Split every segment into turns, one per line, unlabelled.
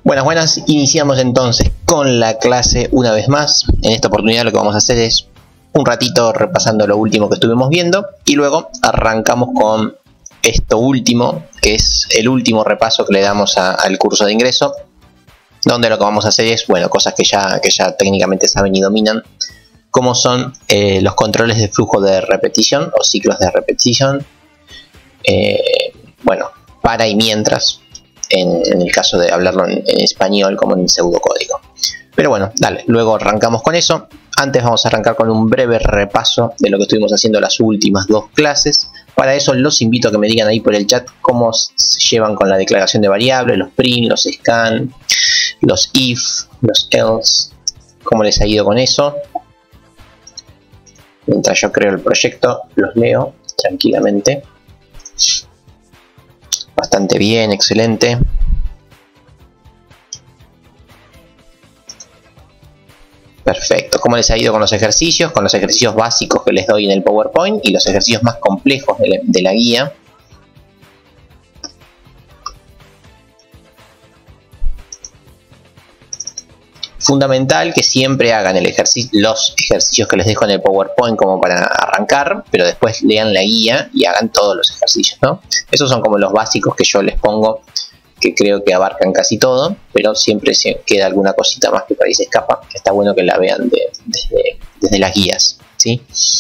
Buenas, buenas. Iniciamos entonces con la clase una vez más. En esta oportunidad lo que vamos a hacer es un ratito repasando lo último que estuvimos viendo y luego arrancamos con esto último, que es el último repaso que le damos al curso de ingreso, donde lo que vamos a hacer es, bueno, cosas que ya técnicamente saben y dominan, como son los controles de flujo de repetición o ciclos de repetición, bueno, para y mientras, en el caso de hablarlo en español como en pseudocódigo. Pero bueno, dale, luego arrancamos con eso. Antes vamos a arrancar con un breve repaso de lo que estuvimos haciendo las últimas dos clases. Para eso los invito a que me digan ahí por el chat cómo se llevan con la declaración de variables, los print, los scan, los if, los else, cómo les ha ido con eso. Mientras yo creo el proyecto, los leo tranquilamente. Bastante bien, excelente. Perfecto. ¿Cómo les ha ido con los ejercicios? Con los ejercicios básicos que les doy en el PowerPoint y los ejercicios más complejos de la guía. Fundamental que siempre hagan los ejercicios que les dejo en el PowerPoint como para arrancar, pero después lean la guía y hagan todos los ejercicios, ¿no? Esos son como los básicos que yo les pongo, que creo que abarcan casi todo, pero siempre se queda alguna cosita más que por ahí se escapa, que está bueno que la vean desde las guías, ¿sí?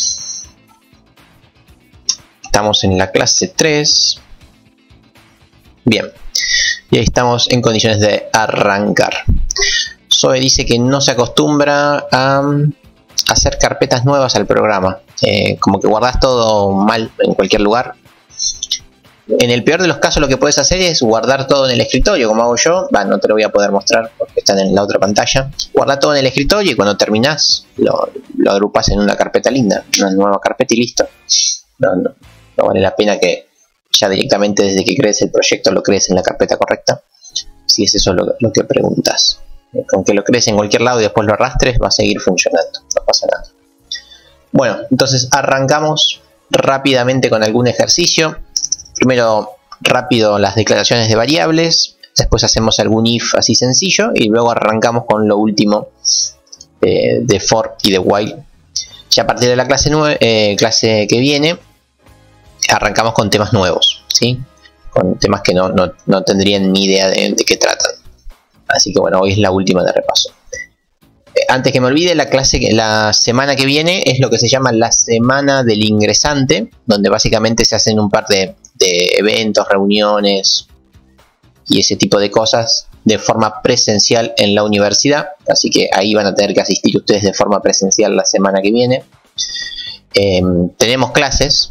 Estamos en la clase 3. Bien, y ahí estamos en condiciones de arrancar. Zoe dice que no se acostumbra a hacer carpetas nuevas al programa, como que guardas todo mal en cualquier lugar. En el peor de los casos lo que puedes hacer es guardar todo en el escritorio, como hago yo. No te lo voy a poder mostrar porque están en la otra pantalla. Guarda todo en el escritorio y cuando terminás lo agrupas en una carpeta linda, una nueva carpeta y listo. No vale la pena que ya directamente desde que crees el proyecto lo crees en la carpeta correcta, si es eso lo que preguntas. Con que lo crees en cualquier lado y después lo arrastres va a seguir funcionando, no pasa nada. Bueno, entonces arrancamos rápidamente con algún ejercicio. Primero rápido las declaraciones de variables, después hacemos algún if así sencillo y luego arrancamos con lo último de for y de while. Ya a partir de la clase que viene arrancamos con temas nuevos, ¿sí? Con temas que no tendrían ni idea de qué tratan. Así que bueno, hoy es la última de repaso. Antes que me olvide, la semana que viene es lo que se llama la semana del ingresante, donde básicamente se hacen un par de eventos, reuniones y ese tipo de cosas de forma presencial en la universidad. Así que ahí van a tener que asistir ustedes de forma presencial la semana que viene. Tendremos clases,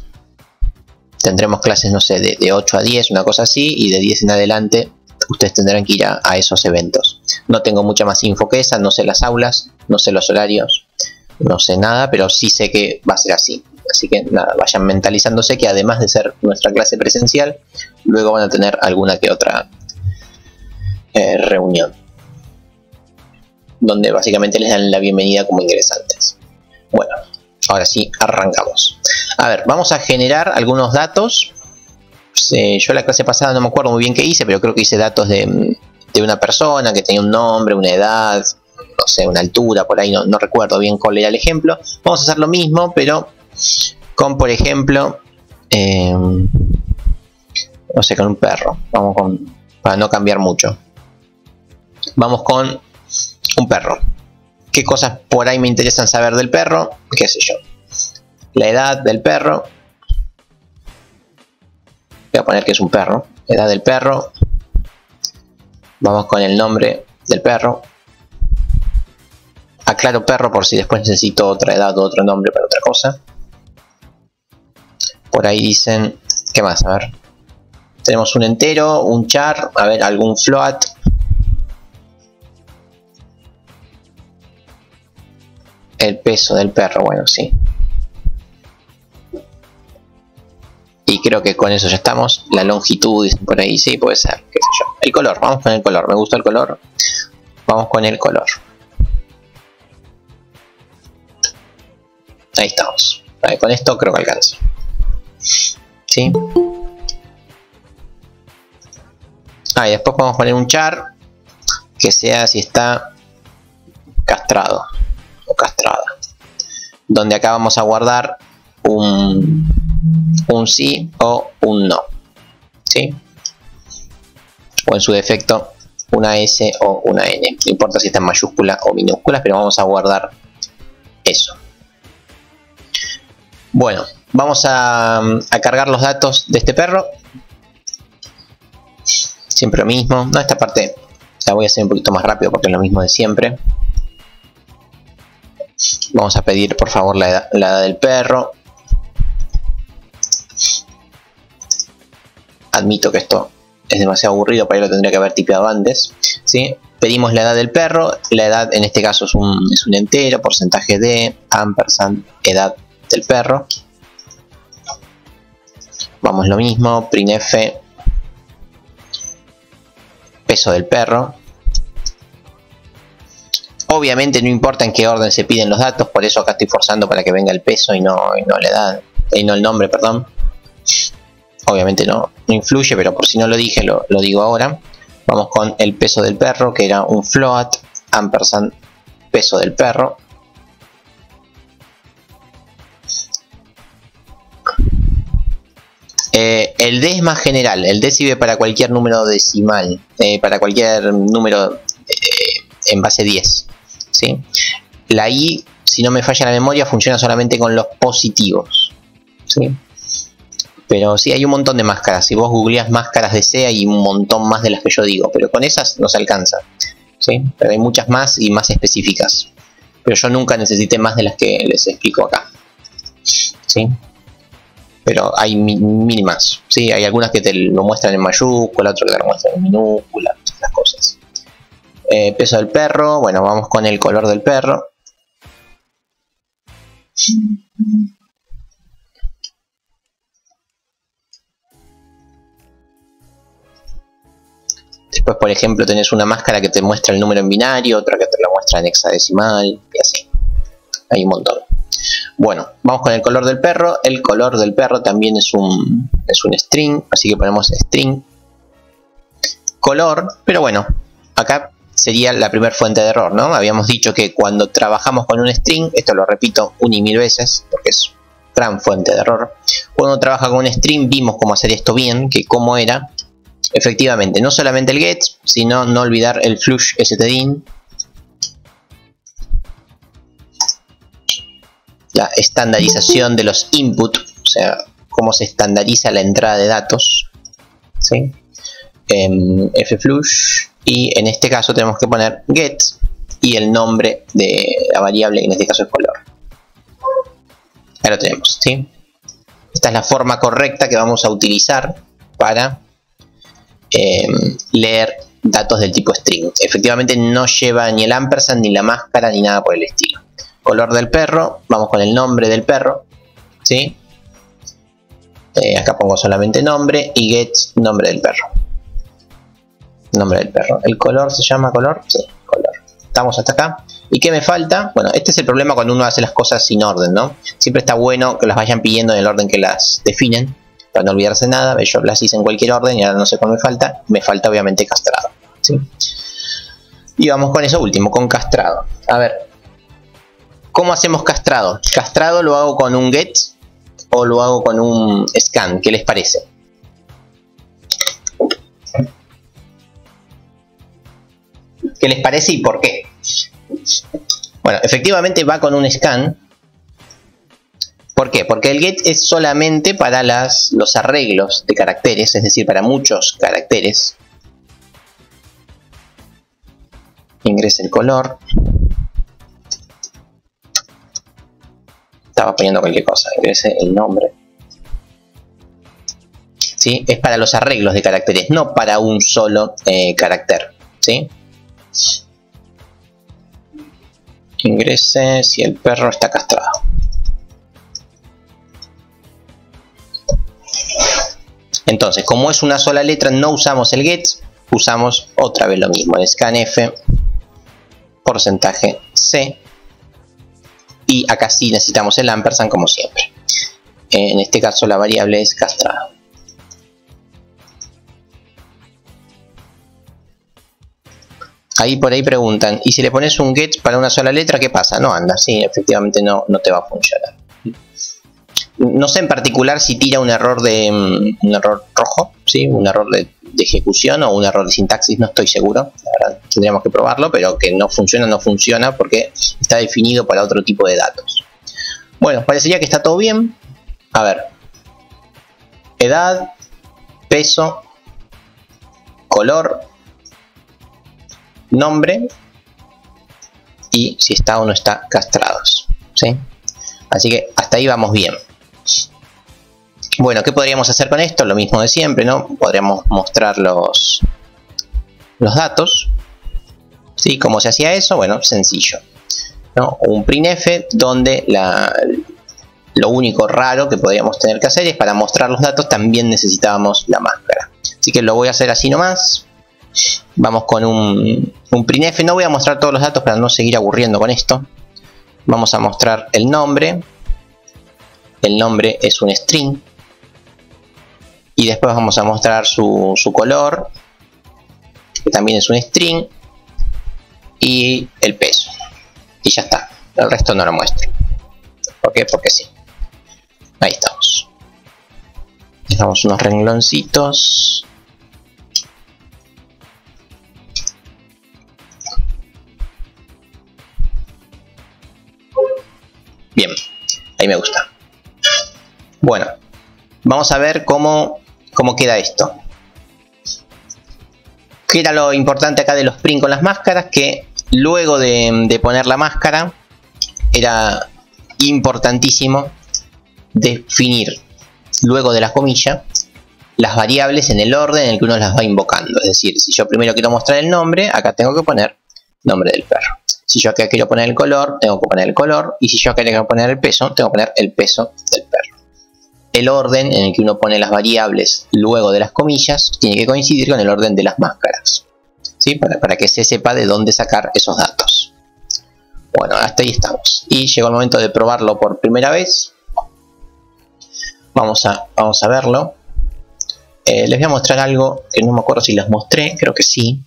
no sé, de 8 a 10, una cosa así, y de 10 en adelante ustedes tendrán que ir a esos eventos. No tengo mucha más info que esa, no sé las aulas, no sé los horarios, no sé nada, pero sí sé que va a ser así. Así que nada, vayan mentalizándose que además de ser nuestra clase presencial, luego van a tener alguna que otra reunión, donde básicamente les dan la bienvenida como ingresantes. Bueno, ahora sí, arrancamos. A ver, vamos a generar algunos datos. Yo la clase pasada no me acuerdo muy bien qué hice, pero creo que hice datos de una persona que tenía un nombre, una edad, no sé, una altura, por ahí no recuerdo bien cuál era el ejemplo. Vamos a hacer lo mismo, pero con, por ejemplo, no sé, con un perro. Para no cambiar mucho. Vamos con un perro. ¿Qué cosas por ahí me interesan saber del perro? ¿Qué sé yo? La edad del perro. Voy a poner que es un perro. Edad del perro. Vamos con el nombre del perro. Aclaro perro por si después necesito otra edad o otro nombre para otra cosa. Por ahí dicen... ¿Qué más? A ver. Tenemos un entero, un char. A ver, algún float. El peso del perro, bueno, sí. Y creo que con eso ya estamos. La longitud, por ahí, sí, puede ser, qué sé yo. El color, vamos con el color. Me gusta el color. Vamos con el color. Ahí estamos. Vale, con esto creo que alcanza. ¿Sí? Y después podemos poner un char. que sea si está castrado o castrada, donde acá vamos a guardar un sí o un no, ¿sí? O en su defecto una S o una N, no importa si está en mayúscula o minúsculas, pero vamos a guardar eso. Bueno, vamos a cargar los datos de este perro. Siempre lo mismo. No, esta parte la voy a hacer un poquito más rápido porque es lo mismo de siempre. Vamos a pedir por favor la edad del perro. Admito que esto es demasiado aburrido, para ello lo tendría que haber tipeado antes, ¿sí? Pedimos la edad del perro. La edad en este caso es un entero, porcentaje de, ampersand, edad del perro. Vamos lo mismo, printf, peso del perro. Obviamente no importa en qué orden se piden los datos, por eso acá estoy forzando para que venga el peso y no la edad, y no el nombre, perdón. Obviamente no influye, pero por si no lo dije, lo digo ahora. Vamos con el peso del perro, que era un float, ampersand, peso del perro. El D es más general, el D sirve para cualquier número decimal, para cualquier número en base 10, ¿sí? La I, si no me falla la memoria, funciona solamente con los positivos, ¿sí? Pero sí, hay un montón de máscaras. Si vos googleás máscaras de C, hay un montón más de las que yo digo, pero con esas no se alcanza, ¿sí? Pero hay muchas más y más específicas, pero yo nunca necesité más de las que les explico acá, ¿sí? Pero hay mínimas, ¿sí? Hay algunas que te lo muestran en mayúscula, otras que te lo muestran en minúscula, las cosas. Peso del perro, bueno, vamos con el color del perro. Después, por ejemplo, tenés una máscara que te muestra el número en binario, otra que te lo muestra en hexadecimal, y así. Hay un montón. Bueno, vamos con el color del perro. El color del perro también es un string, así que ponemos string color, pero bueno, acá sería la primera fuente de error, ¿no? Habíamos dicho que cuando trabajamos con un string, esto lo repito una y mil veces porque es gran fuente de error. Cuando trabaja con un string vimos cómo hacer esto bien, que cómo era. Efectivamente, no solamente el get, sino no olvidar el flush stdin, la estandarización de los input, o sea, cómo se estandariza la entrada de datos, ¿sí? Fflush, y en este caso tenemos que poner get y el nombre de la variable, en este caso es color. Ahí lo tenemos, ¿sí? Esta es la forma correcta que vamos a utilizar para leer datos del tipo string. Efectivamente no lleva ni el ampersand, ni la máscara, ni nada por el estilo. Color del perro, vamos con el nombre del perro, ¿sí? Acá pongo solamente nombre y get nombre del perro. Nombre del perro. ¿El color se llama color? Sí, color. Estamos hasta acá. ¿Y qué me falta? Bueno, este es el problema cuando uno hace las cosas sin orden, ¿no? Siempre está bueno que las vayan pidiendo en el orden que las definen, para no olvidarse nada. Yo las hice en cualquier orden y ahora no sé cuál me falta. Me falta obviamente castrado, ¿sí? Y vamos con eso último, con castrado. A ver, ¿cómo hacemos castrado? Castrado lo hago con un get o lo hago con un scan. ¿Qué les parece? ¿Qué les parece y por qué? Bueno, efectivamente va con un scan. ¿Por qué? Porque el get es solamente para los arreglos de caracteres, es decir, para muchos caracteres. Ingrese el color. Estaba poniendo cualquier cosa. Ingrese el nombre. ¿Sí? Es para los arreglos de caracteres, no para un solo carácter, ¿sí? Ingrese si el perro está castrado. Entonces, como es una sola letra, no usamos el get, usamos otra vez lo mismo, el scanf, porcentaje C, y acá sí necesitamos el ampersand como siempre. En este caso la variable es castrado. ahí por ahí preguntan, ¿y si le pones un get para una sola letra, qué pasa? No anda, sí, efectivamente no te va a funcionar. No sé en particular si tira un error un error rojo, ¿sí? Un error de ejecución o un error de sintaxis, no estoy seguro. La verdad, tendríamos que probarlo, pero que no funciona porque está definido para otro tipo de datos. Bueno, parecería que está todo bien. A ver, edad, peso, color, nombre y si está o no está castrados, ¿sí? Así que hasta ahí vamos bien. Bueno, ¿qué podríamos hacer con esto? Lo mismo de siempre, ¿no? Podríamos mostrar los datos. ¿Sí? ¿Cómo se hacía eso? Bueno, sencillo, ¿no? Un printf donde lo único raro que podríamos tener que hacer es para mostrar los datos también necesitábamos la máscara. Así que lo voy a hacer así nomás. Vamos con un printf. No voy a mostrar todos los datos para no seguir aburriendo con esto. Vamos a mostrar el nombre. El nombre es un string. Y después vamos a mostrar su color, que también es un string. Y el peso. Y ya está. El resto no lo muestro. ¿Por qué? Porque sí. Ahí estamos. Dejamos unos rengloncitos. Bien. Ahí me gusta. Bueno. Vamos a ver cómo queda esto. ¿Qué era lo importante acá de los print con las máscaras? Que luego de poner la máscara era importantísimo definir luego de la comilla las variables en el orden en el que uno las va invocando. Es decir, si yo primero quiero mostrar el nombre, acá tengo que poner nombre del perro. Si yo acá quiero poner el color, tengo que poner el color. Y si yo acá quiero poner el peso, tengo que poner el peso del perro. El orden en el que uno pone las variables luego de las comillas tiene que coincidir con el orden de las máscaras, ¿sí? Para que se sepa de dónde sacar esos datos. Bueno, hasta ahí estamos. Y llegó el momento de probarlo por primera vez. Vamos a verlo. Les voy a mostrar algo que no me acuerdo si les mostré, creo que sí.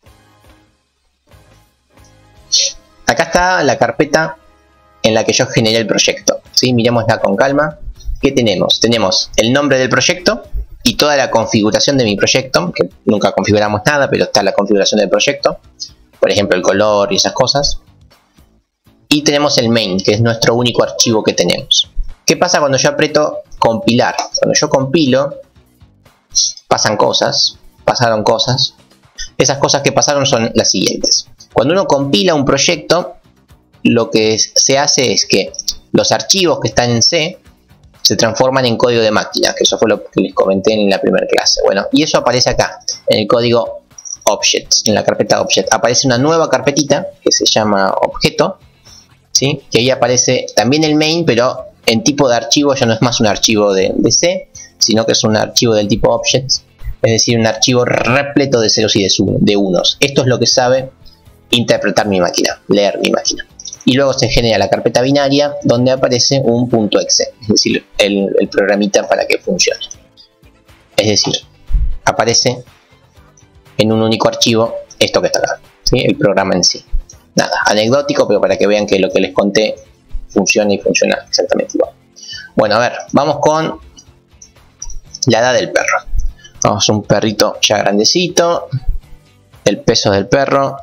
Acá está la carpeta en la que yo generé el proyecto, ¿sí? Miremosla con calma. ¿Qué tenemos? Tenemos el nombre del proyecto y toda la configuración de mi proyecto, que nunca configuramos nada, pero está la configuración del proyecto, por ejemplo el color y esas cosas. Y tenemos el main, que es nuestro único archivo que tenemos. ¿Qué pasa cuando yo aprieto compilar? Cuando yo compilo, pasaron cosas. Esas cosas que pasaron son las siguientes. Cuando uno compila un proyecto, lo que se hace es que los archivos que están en C se transforman en código de máquina, que eso fue lo que les comenté en la primera clase. Bueno, y eso aparece acá, en el código Objects, en la carpeta Object. Aparece una nueva carpetita que se llama Objeto, ¿sí? Que ahí aparece también el main, pero en tipo de archivo ya no es más un archivo de C, sino que es un archivo del tipo Objects, es decir, un archivo repleto de ceros y de unos. Esto es lo que sabe interpretar mi máquina, leer mi máquina. Y luego se genera la carpeta binaria donde aparece un .exe, es decir, el programita para que funcione. Es decir, aparece en un único archivo esto que está acá, ¿sí? El programa en sí. Nada, anecdótico, pero para que vean que lo que les conté funciona y funciona exactamente igual. Bueno, a ver, vamos con la edad del perro. Vamos a un perrito ya grandecito. El peso del perro.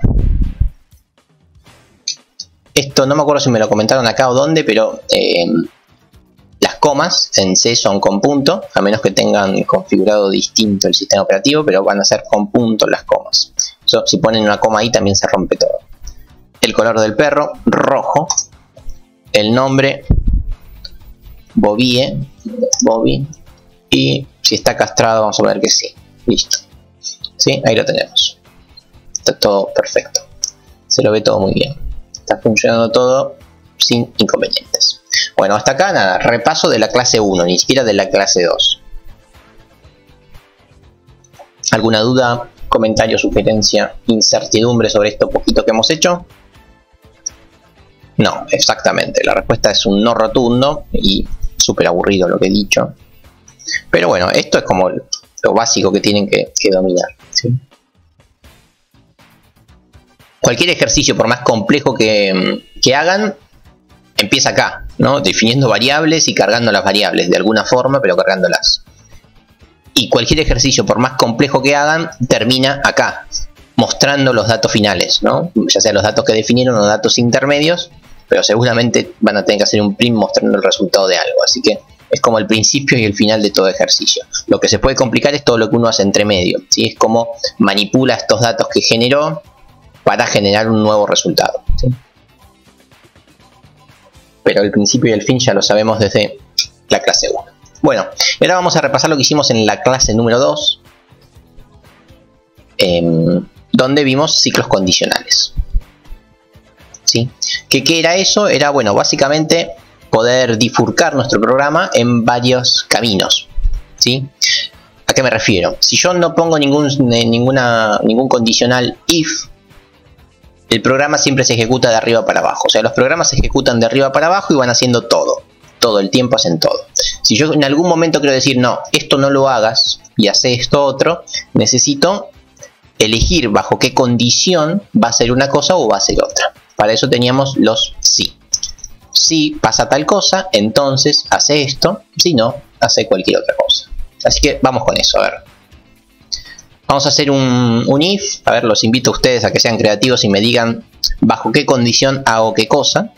Esto no me acuerdo si me lo comentaron acá o dónde, pero las comas en C son con punto, a menos que tengan configurado distinto el sistema operativo, pero van a ser con punto las comas. Eso, si ponen una coma ahí también se rompe todo. El color del perro, rojo. El nombre, Bobby. Y si está castrado vamos a ver que sí. Listo. ¿Sí? Ahí lo tenemos. Está todo perfecto. Se lo ve todo muy bien. Está funcionando todo sin inconvenientes. Bueno, hasta acá nada, repaso de la clase 1, ni siquiera de la clase 2. ¿Alguna duda, comentario, sugerencia, incertidumbre sobre esto poquito que hemos hecho? No, exactamente, la respuesta es un no rotundo y súper aburrido lo que he dicho. Pero bueno, esto es como lo básico que tienen que dominar, ¿sí? cualquier ejercicio, por más complejo que hagan, empieza acá, ¿no? Definiendo variables y cargando las variables de alguna forma, pero cargándolas. Y cualquier ejercicio, por más complejo que hagan, termina acá, mostrando los datos finales, ¿no? Ya sea los datos que definieron o datos intermedios, pero seguramente van a tener que hacer un print mostrando el resultado de algo. Así que es como el principio y el final de todo ejercicio. Lo que se puede complicar es todo lo que uno hace entre medio, ¿sí? Es como manipula estos datos que generó para generar un nuevo resultado, ¿sí? Pero el principio y el fin ya lo sabemos desde la clase 1. Bueno, y ahora vamos a repasar lo que hicimos en la clase número 2, donde vimos ciclos condicionales. ¿Sí? ¿Qué era eso? Era, bueno, básicamente poder bifurcar nuestro programa en varios caminos. ¿Sí? ¿A qué me refiero? Si yo no pongo ningún condicional if, el programa siempre se ejecuta de arriba para abajo. O sea, los programas se ejecutan de arriba para abajo y van haciendo todo. Todo el tiempo hacen todo. Si yo en algún momento quiero decir, no, esto no lo hagas y hace esto otro, necesito elegir bajo qué condición va a ser una cosa o va a ser otra. Para eso teníamos los si. Si pasa tal cosa, entonces hace esto. Si no, hace cualquier otra cosa. Así que vamos con eso, a ver. Vamos a hacer un if. A ver, los invito a ustedes a que sean creativos y me digan bajo qué condición hago qué cosa.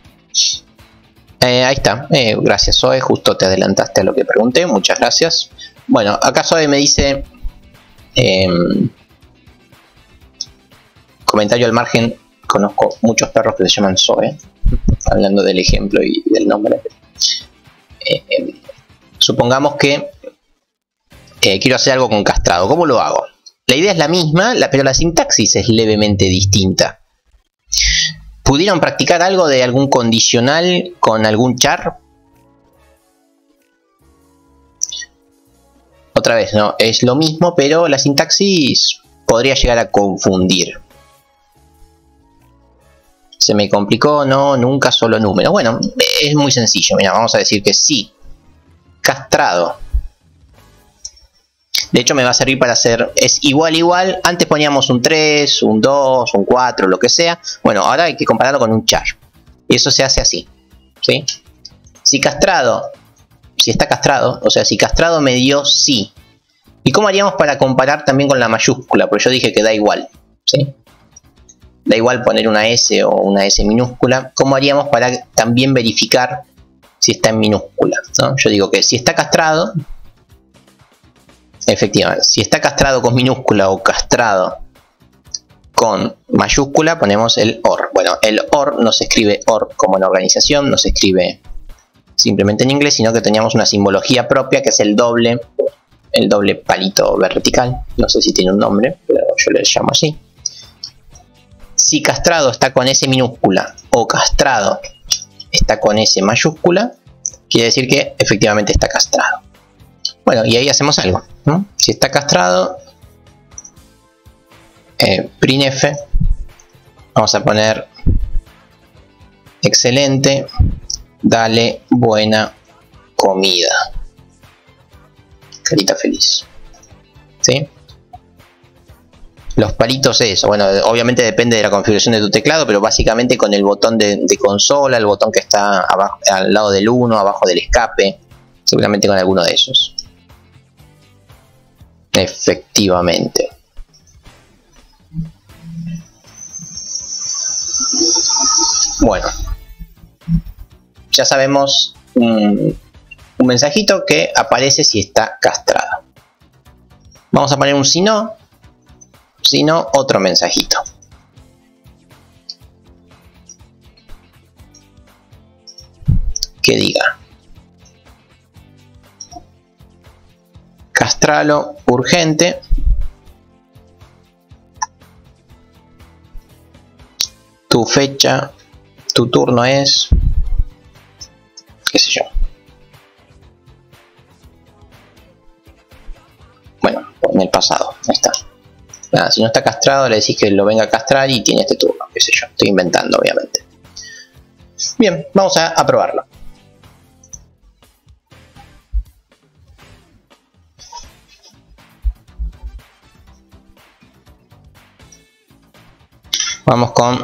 Ahí está. Gracias, Zoe. Justo te adelantaste a lo que pregunté. Muchas gracias. Bueno, acá Zoe me dice... comentario al margen. Conozco muchos perros que se llaman Zoe. Hablando del ejemplo y del nombre. Supongamos que quiero hacer algo con castrado. ¿Cómo lo hago? La idea es la misma, pero la sintaxis es levemente distinta. ¿Pudieron practicar algo de algún condicional con algún char? Otra vez, no, es lo mismo, pero la sintaxis podría llegar a confundir. ¿Se me complicó? No, nunca, solo números. Bueno, es muy sencillo. Mira, vamos a decir que sí. Castrado. De hecho me va a servir para hacer, es igual, antes poníamos un 3, un 2, un 4, lo que sea. Bueno, ahora hay que compararlo con un char. Y eso se hace así, ¿sí? Si castrado, si está castrado, o sea, si castrado me dio sí. ¿Y cómo haríamos para comparar también con la mayúscula? Porque yo dije que da igual, ¿sí? Da igual poner una S o una S minúscula. ¿Cómo haríamos para también verificar si está en minúscula, ¿no? Yo digo que si está castrado... Efectivamente, si está castrado con minúscula o castrado con mayúscula, ponemos el OR. Bueno, el OR no se escribe OR como en organización, no se escribe simplemente en inglés, sino que teníamos una simbología propia que es el doble palito vertical. No sé si tiene un nombre, pero yo le llamo así. Si castrado está con S minúscula o castrado está con S mayúscula, quiere decir que efectivamente está castrado. Bueno, y ahí hacemos algo, ¿no? Si está castrado, printf, vamos a poner excelente, dale buena comida, carita feliz, ¿sí? Los palitos eso, bueno, obviamente depende de la configuración de tu teclado, pero básicamente con el botón de consola, el botón que está abajo, al lado del 1, abajo del escape, seguramente con alguno de esos. Efectivamente. Bueno, ya sabemos un mensajito que aparece si está castrado. Vamos a poner un si no, otro mensajito. Que diga: castralo urgente. Tu fecha, tu turno es, qué sé yo. Bueno, en el pasado, ahí está. Nada, si no está castrado le decís que lo venga a castrar y tiene este turno, qué sé yo. Estoy inventando, obviamente. Bien, vamos a probarlo. Vamos con...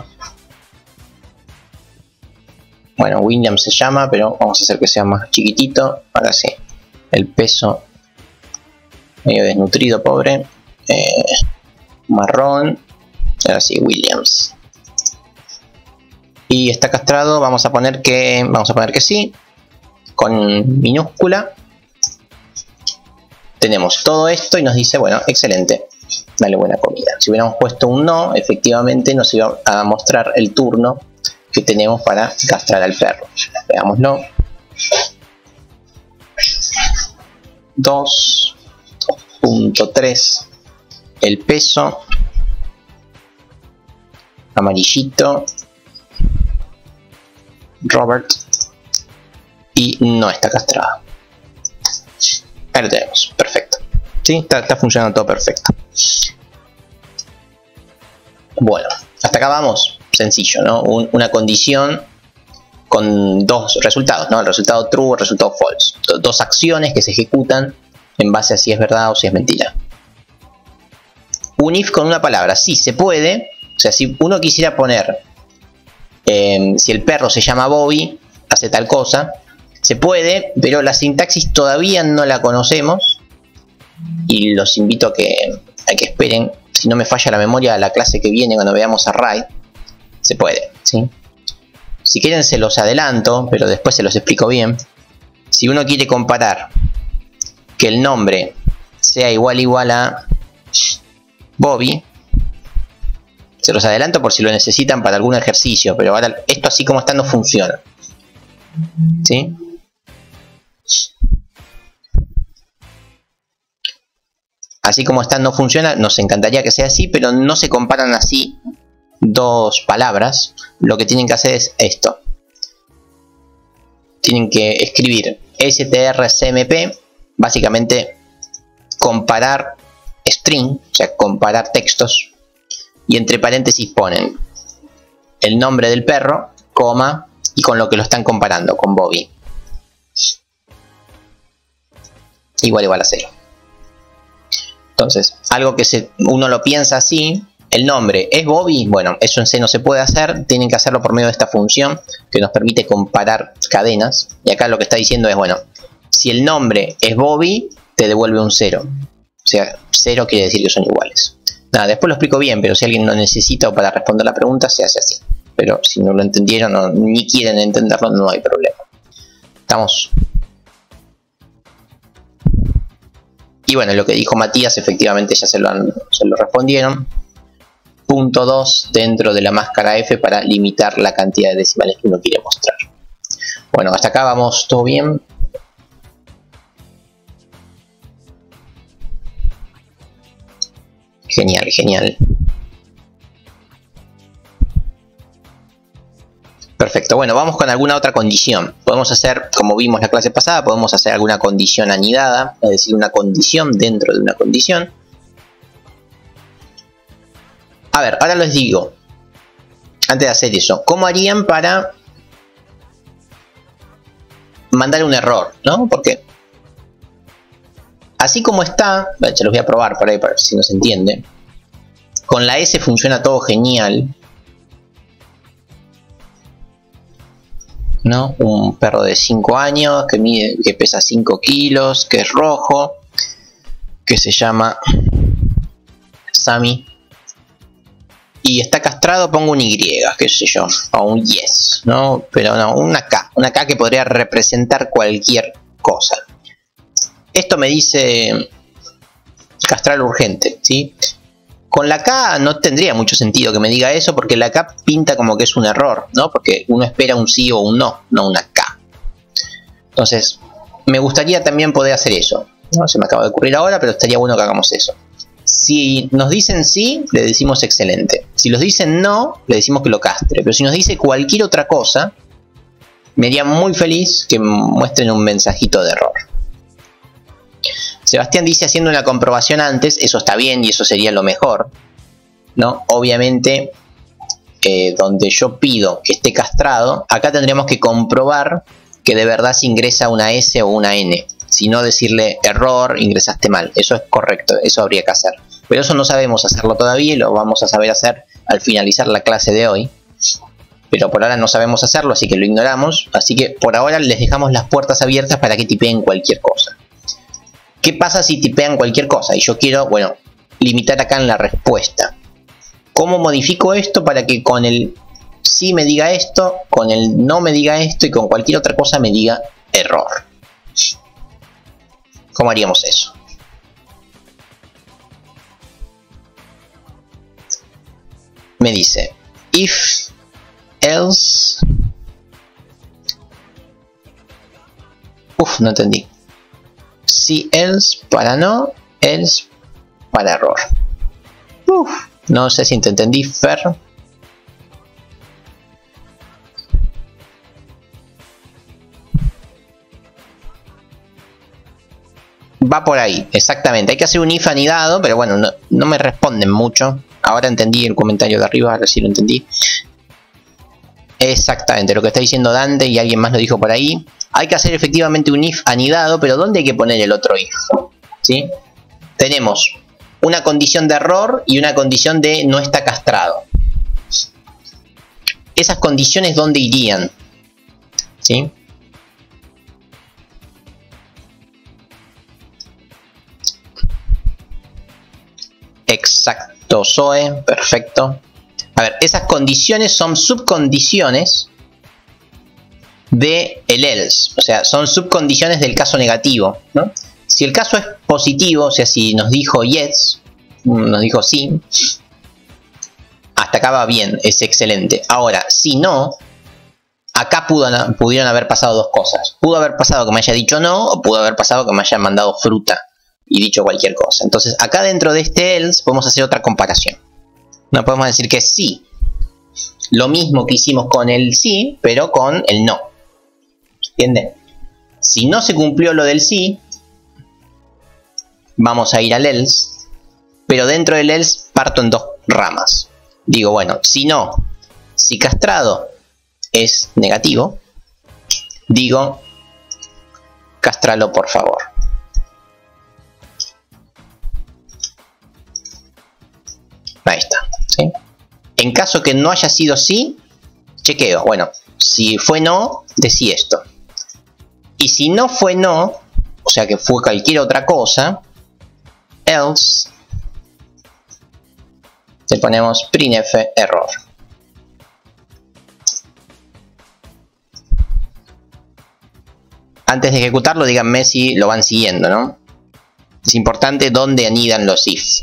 Bueno, William se llama, pero vamos a hacer que sea más chiquitito. Ahora sí. El peso medio desnutrido, pobre. Marrón. Ahora sí, Williams. Y está castrado, vamos a poner que sí. Con minúscula. Tenemos todo esto y nos dice, bueno, excelente. Dale buena comida. Si hubiéramos puesto un no, efectivamente nos iba a mostrar el turno que tenemos para castrar al perro. Veámoslo. 2.3. El peso. Amarillito. Robert. Y no está castrado. Ahí lo tenemos. Perfecto. ¿Sí? Está funcionando todo perfecto. Bueno, hasta acá vamos. Sencillo, ¿no? Una condición con dos resultados, ¿no? El resultado true o el resultado false. Dos acciones que se ejecutan en base a si es verdad o si es mentira. Un if con una palabra. Sí, se puede. O sea, si uno quisiera poner si el perro se llama Bobby, hace tal cosa. Se puede, pero la sintaxis todavía no la conocemos. Y los invito a que esperen. Si no me falla la memoria, a la clase que viene cuando veamos a Ray. Se puede, ¿sí? Si quieren se los adelanto, pero después se los explico bien. Si uno quiere comparar que el nombre sea igual a Bobby, se los adelanto por si lo necesitan para algún ejercicio, pero ahora esto así como está no funciona, ¿sí? Así como está no funciona, nos encantaría que sea así, pero no se comparan así dos palabras. Lo que tienen que hacer es esto. Tienen que escribir strcmp, básicamente comparar string, o sea, comparar textos, y entre paréntesis ponen el nombre del perro, coma, y con lo que lo están comparando, con Bobby. Igual a 0. Entonces, algo que uno lo piensa así, el nombre es Bobby, bueno, eso en C no se puede hacer, tienen que hacerlo por medio de esta función que nos permite comparar cadenas. Y acá lo que está diciendo es, bueno, si el nombre es Bobby, te devuelve un 0. O sea, 0 quiere decir que son iguales. Nada, después lo explico bien, pero si alguien lo necesita o para responder la pregunta, se hace así. Pero si no lo entendieron ni quieren entenderlo, no hay problema. Estamos... Y bueno, lo que dijo Matías, efectivamente ya se lo respondieron. Punto 2 dentro de la máscara F para limitar la cantidad de decimales que uno quiere mostrar. Bueno, hasta acá vamos todo bien. Genial, genial. Perfecto, bueno, vamos con alguna otra condición. Podemos hacer, como vimos la clase pasada, podemos hacer alguna condición anidada, es decir, una condición dentro de una condición. A ver, ahora les digo, antes de hacer eso, ¿cómo harían para mandar un error? ¿No? Porque así como está, se los voy a probar por ahí para ver si no se entiende. Con la S funciona todo genial, ¿no? Un perro de 5 años que pesa 5 kilos, que es rojo, que se llama Sammy y está castrado, pongo un Y, qué sé yo, o un yes, ¿no? Pero no, una K que podría representar cualquier cosa. Esto me dice castrar urgente, ¿sí? Con la K no tendría mucho sentido que me diga eso, porque la K pinta como que es un error, ¿no? Porque uno espera un sí o un no, no una K. Entonces, me gustaría también poder hacer eso, ¿no? Se me acaba de ocurrir ahora, pero estaría bueno que hagamos eso. Si nos dicen sí, le decimos excelente. Si nos dicen no, le decimos que lo castre. Pero si nos dice cualquier otra cosa, me haría muy feliz que muestren un mensajito de error. Sebastián dice haciendo una comprobación antes, eso está bien y eso sería lo mejor, ¿no? Obviamente, donde yo pido que esté castrado, acá tendríamos que comprobar que de verdad se ingresa una S o una N. Si no, decirle error, ingresaste mal. Eso es correcto, eso habría que hacer. Pero eso no sabemos hacerlo todavía y lo vamos a saber hacer al finalizar la clase de hoy. Pero por ahora no sabemos hacerlo, así que lo ignoramos. Así que por ahora les dejamos las puertas abiertas para que tipeen cualquier cosa. ¿Qué pasa si tipean cualquier cosa? Y yo quiero, bueno, limitar acá en la respuesta. ¿Cómo modifico esto para que con el sí me diga esto, con el no me diga esto y con cualquier otra cosa me diga error? ¿Cómo haríamos eso? Me dice if, else. No entendí. Si else para no, else para error. No sé si te entendí, Fer. Va por ahí, exactamente. Hay que hacer un if anidado, pero bueno, no me responden mucho. Ahora entendí el comentario de arriba, ahora sí lo entendí. Exactamente, lo que está diciendo Dante y alguien más lo dijo por ahí. Hay que hacer efectivamente un if anidado, pero ¿dónde hay que poner el otro if? ¿Sí? Tenemos una condición de error y una condición de no está castrado. Esas condiciones, ¿dónde irían? ¿Sí? Exacto, Zoe, perfecto. A ver, esas condiciones son subcondiciones de el else, o sea, son subcondiciones del caso negativo, ¿no? Si el caso es positivo, o sea, si nos dijo yes, nos dijo sí, hasta acá va bien, es excelente. Ahora, si no, acá pudieron haber pasado dos cosas. Pudo haber pasado que me haya dicho no, o pudo haber pasado que me haya mandado fruta y dicho cualquier cosa. Entonces, acá dentro de este else podemos hacer otra comparación. No podemos decir que sí, lo mismo que hicimos con el sí, pero con el no. ¿Entienden? Si no se cumplió lo del sí, vamos a ir al else, pero dentro del else parto en dos ramas. Digo, bueno, si no, si castrado es negativo, digo, castralo por favor. Ahí está, ¿sí? En caso que no haya sido sí, chequeo. Bueno, si fue no, decí esto. Y si no fue no, o sea que fue cualquier otra cosa, else, le ponemos printf error. Antes de ejecutarlo, díganme si lo van siguiendo, ¿no? Es importante dónde anidan los ifs.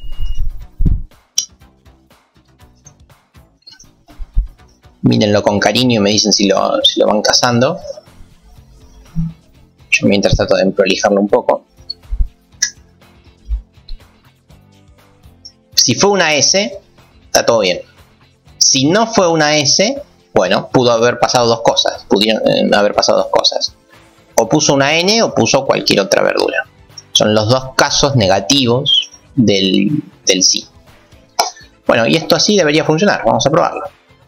Mírenlo con cariño y me dicen si lo van cazando. Yo mientras trato de prolijarlo un poco. Si fue una S, está todo bien. Si no fue una S, bueno, pudo haber pasado dos cosas. Pudieron haber pasado dos cosas. O puso una N o puso cualquier otra verdura. Son los dos casos negativos del sí. Bueno, y esto así debería funcionar. Vamos a probarlo.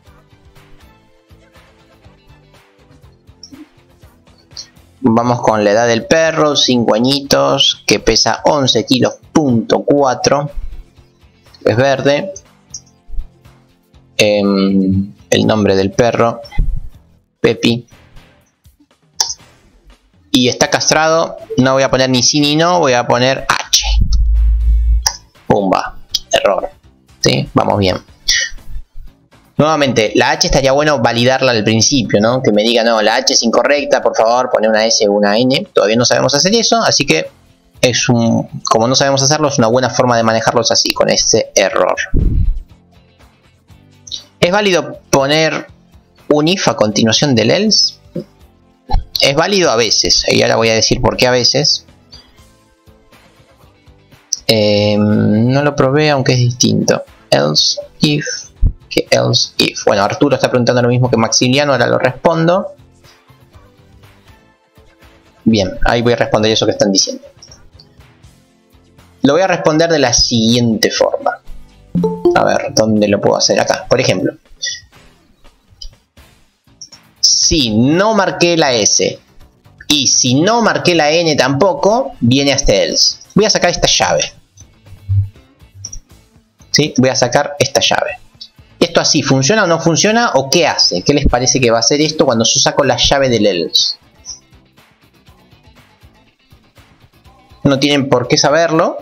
Vamos con la edad del perro, 5 añitos, que pesa 11 kilos, .4. Es verde. El nombre del perro, Pepi. Y está castrado. No voy a poner ni sí ni no, voy a poner H. Pumba, error. ¿Sí? Vamos bien. Nuevamente, la H estaría bueno validarla al principio, ¿no? Que me diga, no, la H es incorrecta, por favor, pone una S o una N. Todavía no sabemos hacer eso, así que como no sabemos hacerlo, es una buena forma de manejarlos así, con este error. ¿Es válido poner un if a continuación del else? Es válido a veces, y ahora voy a decir por qué a veces. No lo probé, aunque es distinto. Else if. Que else if. Bueno, Arturo está preguntando lo mismo que Maximiliano, ahora lo respondo. Bien, ahí voy a responder eso que están diciendo. Lo voy a responder de la siguiente forma. A ver, ¿dónde lo puedo hacer? Acá, por ejemplo. Si no marqué la S y si no marqué la N tampoco, viene hasta else. Voy a sacar esta llave. ¿Sí? Voy a sacar esta llave. esto así, ¿funciona o no funciona? ¿O qué hace? ¿Qué les parece que va a hacer esto cuando yo saco la llave del else? No tienen por qué saberlo.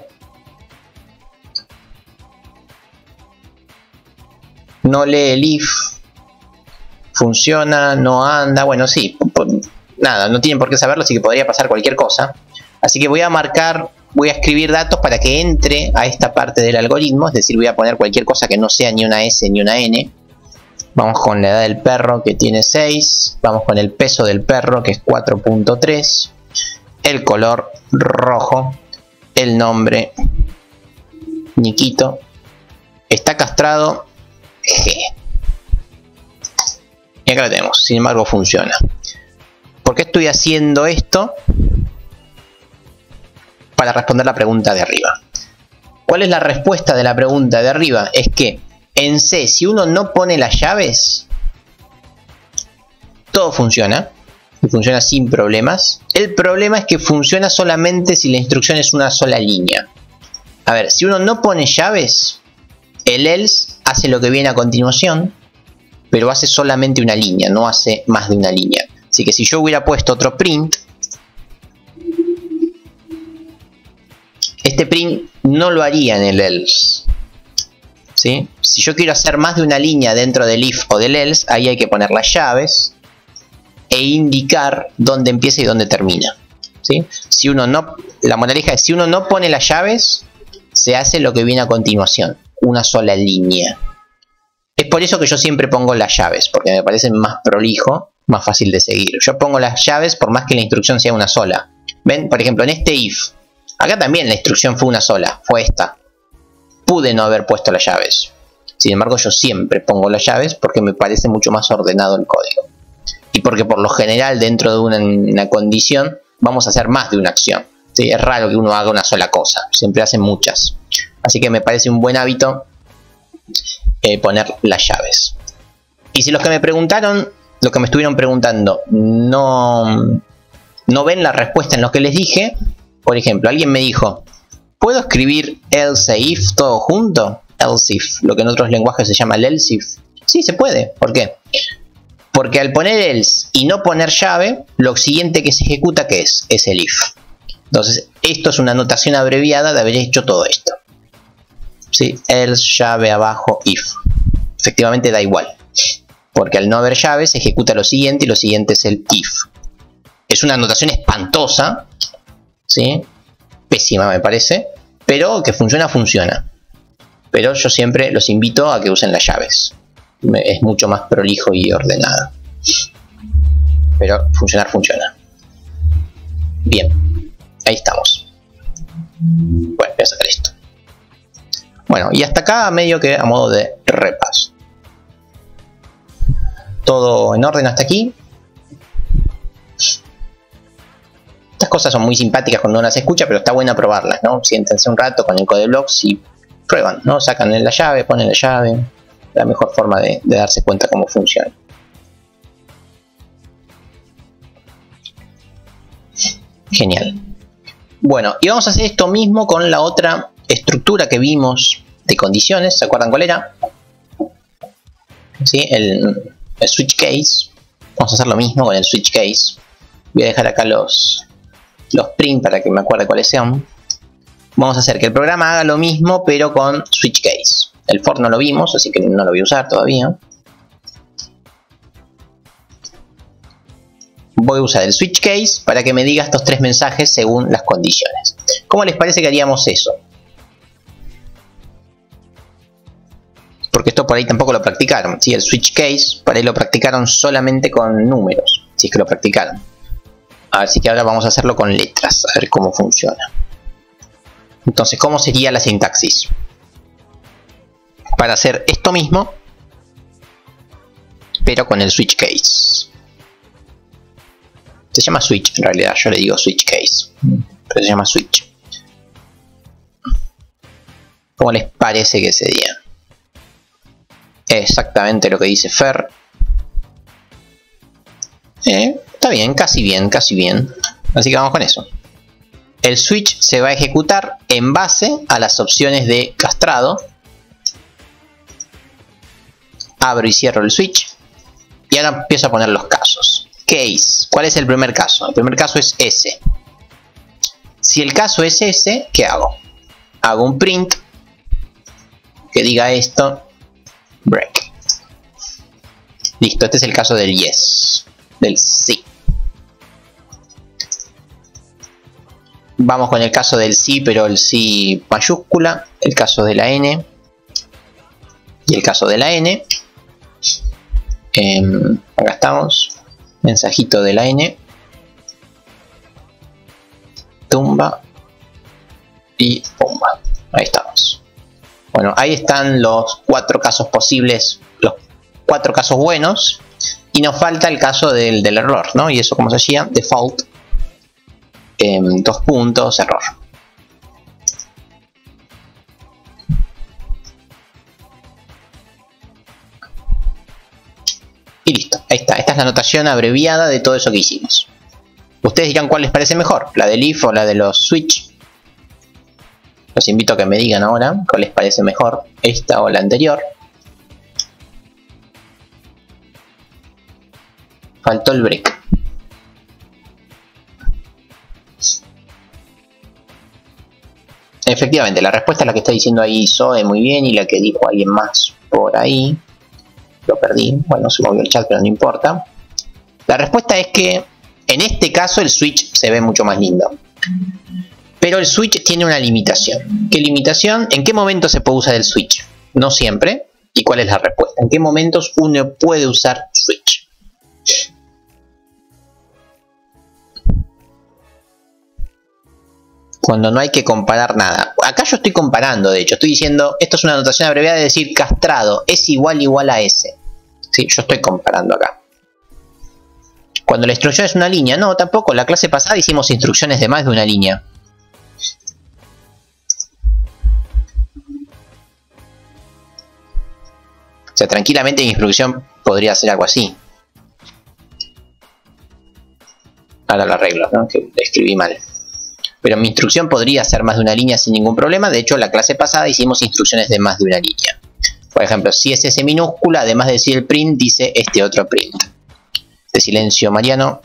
No lee el if. Funciona, no anda. Bueno, sí. Nada, no tienen por qué saberlo, así que podría pasar cualquier cosa. Así que voy a marcar, voy a escribir datos para que entre a esta parte del algoritmo. Es decir, voy a poner cualquier cosa que no sea ni una S ni una N. Vamos con la edad del perro, que tiene 6. Vamos con el peso del perro, que es 4.3. El color rojo. El nombre Nikito. Está castrado G. Y acá lo tenemos. Sin embargo funciona. ¿Por qué estoy haciendo esto? Para responder la pregunta de arriba. ¿Cuál es la respuesta de la pregunta de arriba? Es que en C, si uno no pone las llaves, todo funciona. Y funciona sin problemas. El problema es que funciona solamente si la instrucción es una sola línea. A ver, si uno no pone llaves, el else hace lo que viene a continuación, pero hace solamente una línea, no hace más de una línea. Así que si yo hubiera puesto otro print, este print no lo haría en el else. ¿Sí? Si yo quiero hacer más de una línea dentro del if o del else, ahí hay que poner las llaves e indicar dónde empieza y dónde termina. ¿Sí? Si uno no, la moraleja es, si uno no pone las llaves, se hace lo que viene a continuación, una sola línea. Es por eso que yo siempre pongo las llaves, porque me parecen más prolijo, más fácil de seguir. Yo pongo las llaves por más que la instrucción sea una sola. ¿Ven? Por ejemplo, en este if, acá también la instrucción fue una sola, fue esta. Pude no haber puesto las llaves. Sin embargo, yo siempre pongo las llaves porque me parece mucho más ordenado el código. Y porque por lo general dentro de una condición vamos a hacer más de una acción. ¿Sí? Es raro que uno haga una sola cosa, siempre hacen muchas. Así que me parece un buen hábito poner las llaves. Y si los que me preguntaron, los que me estuvieron preguntando, no ven la respuesta en lo que les dije, por ejemplo, alguien me dijo, ¿puedo escribir else e if todo junto? Else if, lo que en otros lenguajes se llama el else if. Sí, se puede. ¿Por qué? Porque al poner else y no poner llave, lo siguiente que se ejecuta, ¿qué es? Es el if. Entonces, esto es una notación abreviada de haber hecho todo esto. ¿Sí? Else, llave, abajo, if. Efectivamente da igual. Porque al no haber llave se ejecuta lo siguiente y lo siguiente es el if. Es una notación espantosa. ¿Sí? Pésima me parece. Pero que funciona, funciona. Pero yo siempre los invito a que usen las llaves. Es mucho más prolijo y ordenado. Pero funcionar funciona. Bien. Ahí estamos. Bueno, voy a sacar esto. Bueno, y hasta acá medio que a modo de repaso. Todo en orden hasta aquí. Estas cosas son muy simpáticas cuando uno las escucha, pero está buena probarlas, ¿no? Siéntense un rato con el CodeBlocks y prueban, ¿no? Sacan la llave, ponen la llave. La mejor forma de darse cuenta cómo funciona. Genial. Bueno, y vamos a hacer esto mismo con la otra estructura que vimos de condiciones. ¿Se acuerdan cuál era? ¿Sí? El switch case. Vamos a hacer lo mismo con el switch case. Voy a dejar acá los print para que me acuerde cuáles sean. Vamos a hacer que el programa haga lo mismo pero con switch case. El for no lo vimos, así que no lo voy a usar todavía. Voy a usar el switch case para que me diga estos tres mensajes según las condiciones. ¿Cómo les parece que haríamos eso? Porque esto por ahí tampoco lo practicaron. ¿Sí? El switch case, por ahí lo practicaron solamente con números, si es que lo practicaron. Así que ahora vamos a hacerlo con letras, a ver cómo funciona. Entonces, ¿cómo sería la sintaxis? Para hacer esto mismo, pero con el switch case. Se llama switch en realidad, yo le digo switch case, pero se llama switch. ¿Cómo les parece que sería? Exactamente lo que dice Fer. Está bien, casi bien, casi bien. Así que vamos con eso. El switch se va a ejecutar en base a las opciones de castrado. abro y cierro el switch. Y ahora empiezo a poner los casos. Case. ¿Cuál es el primer caso? El primer caso es S. Si el caso es S, ¿qué hago? Hago un print que diga esto, break. Listo, este es el caso del yes, del sí. Vamos con el caso del sí, pero el sí mayúscula, el caso de la N y el caso de la N. Acá estamos, mensajito de la N, tumba y pumba. Ahí estamos. Bueno, ahí están los 4 casos posibles, los 4 casos buenos, y nos falta el caso del error, ¿no? Y eso, ¿cómo se hacía? Default, 2 puntos, error. Y listo, ahí está. Esta es la notación abreviada de todo eso que hicimos. Ustedes dirán cuál les parece mejor, la del if o la de los switch. Los invito a que me digan ahora cuál les parece mejor, esta o la anterior. Faltó el break. Efectivamente, la respuesta es la que está diciendo ahí Zoe muy bien y la que dijo alguien más por ahí. Lo perdí, bueno, se movió el chat, pero no importa. La respuesta es que en este caso el switch se ve mucho más lindo. Pero el switch tiene una limitación. ¿Qué limitación? ¿En qué momento se puede usar el switch? No siempre. ¿Y cuál es la respuesta? ¿En qué momentos uno puede usar switch? Cuando no hay que comparar nada. Acá yo estoy comparando, de hecho. Estoy diciendo, esto es una notación abreviada de decir castrado es igual a S. Sí, yo estoy comparando acá. Cuando la instrucción es una línea, no, tampoco. La clase pasada hicimos instrucciones de más de una línea. O sea, tranquilamente mi instrucción podría ser algo así. Ahora lo arreglo, ¿no? Que escribí mal. Pero mi instrucción podría ser más de una línea sin ningún problema. De hecho, la clase pasada hicimos instrucciones de más de una línea. Por ejemplo, si es S minúscula, además de decir el print, dice este otro print. De silencio, Mariano.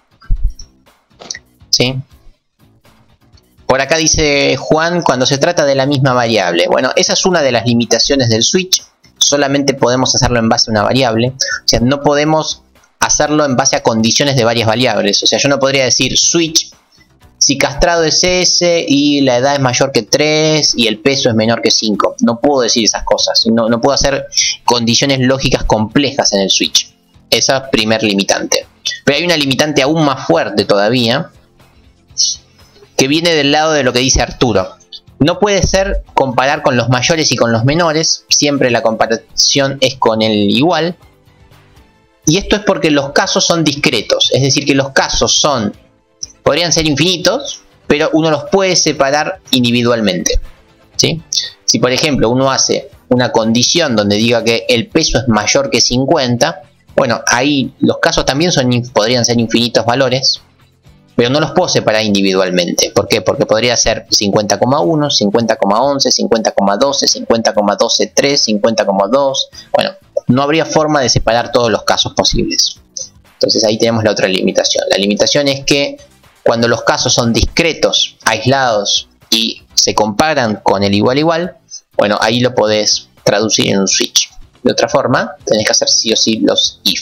¿Sí? Por acá dice Juan, cuando se trata de la misma variable. Bueno, esa es una de las limitaciones del switch. Solamente podemos hacerlo en base a una variable. O sea, no podemos hacerlo en base a condiciones de varias variables. O sea, yo no podría decir switch si castrado es S y la edad es mayor que 3 y el peso es menor que 5. No puedo decir esas cosas. No puedo hacer condiciones lógicas complejas en el switch. Esa es primer limitante. Pero hay una limitante aún más fuerte todavía, que viene del lado de lo que dice Arturo. No puede ser comparar con los mayores y con los menores. Siempre la comparación es con el igual. Y esto es porque los casos son discretos. Es decir, que los casos podrían ser infinitos, pero uno los puede separar individualmente. ¿Sí? Si por ejemplo uno hace una condición donde diga que el peso es mayor que 50, bueno, ahí los casos también podrían ser infinitos valores, pero no los puedo separar individualmente. ¿Por qué? Porque podría ser 50,1, 50,11, 50,12, 50,12,3, 50,2. Bueno, no habría forma de separar todos los casos posibles. Entonces ahí tenemos la otra limitación. La limitación es que cuando los casos son discretos, aislados y se comparan con el igual, bueno, ahí lo podés traducir en un switch. De otra forma, tenés que hacer sí o sí los if.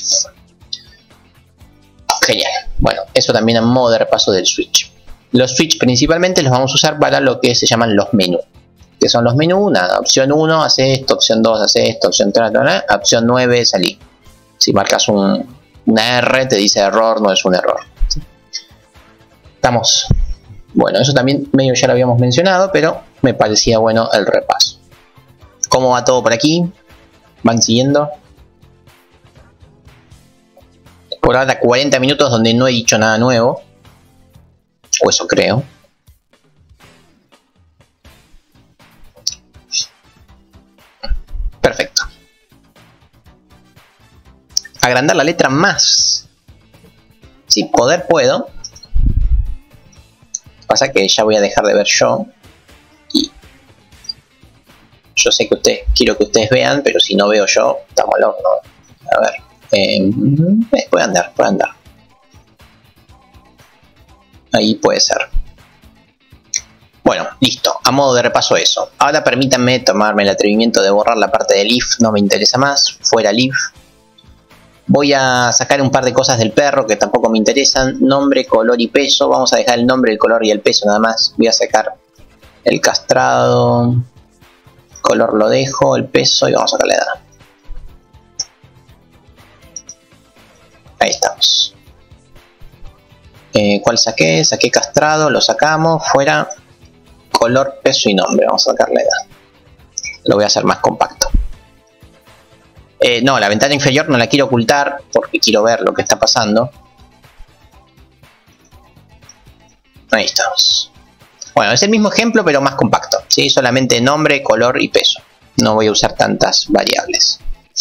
Genial. Bueno, eso también a modo de repaso del switch. Los switch principalmente los vamos a usar para lo que se llaman los menús. Que son los menús, nada, opción 1 hace esto, opción 2 hace esto, opción 3, opción 9 salí. Si marcas una R te dice error, no es un error. ¿Sí? Estamos. Bueno, eso también medio ya lo habíamos mencionado, pero me parecía bueno el repaso. ¿Cómo va todo por aquí? ¿Van siguiendo? Por ahora 40 minutos donde no he dicho nada nuevo. O eso creo. Perfecto. Agrandar la letra más. Si poder puedo. Pasa que ya voy a dejar de ver yo. Y Yo sé que quiero que ustedes vean, pero si no veo yo, estamos al horno. A ver. Puede andar, puede andar. Ahí puede ser. Bueno, listo. A modo de repaso eso. Ahora permítanme tomarme el atrevimiento de borrar la parte del if. No me interesa más. Fuera el if. Voy a sacar un par de cosas del perro que tampoco me interesan. Nombre, color y peso. Vamos a dejar el nombre, el color y el peso nada más. Voy a sacar el castrado. Color lo dejo, el peso y vamos a sacar la edad. Ahí estamos. ¿Cuál saqué? Saqué castrado, lo sacamos. Fuera color, peso y nombre. Vamos a sacar la edad. Lo voy a hacer más compacto. No, la ventana inferior no la quiero ocultar porque quiero ver lo que está pasando. Ahí estamos. Bueno, es el mismo ejemplo pero más compacto, ¿sí? Solamente nombre, color y peso. No voy a usar tantas variables.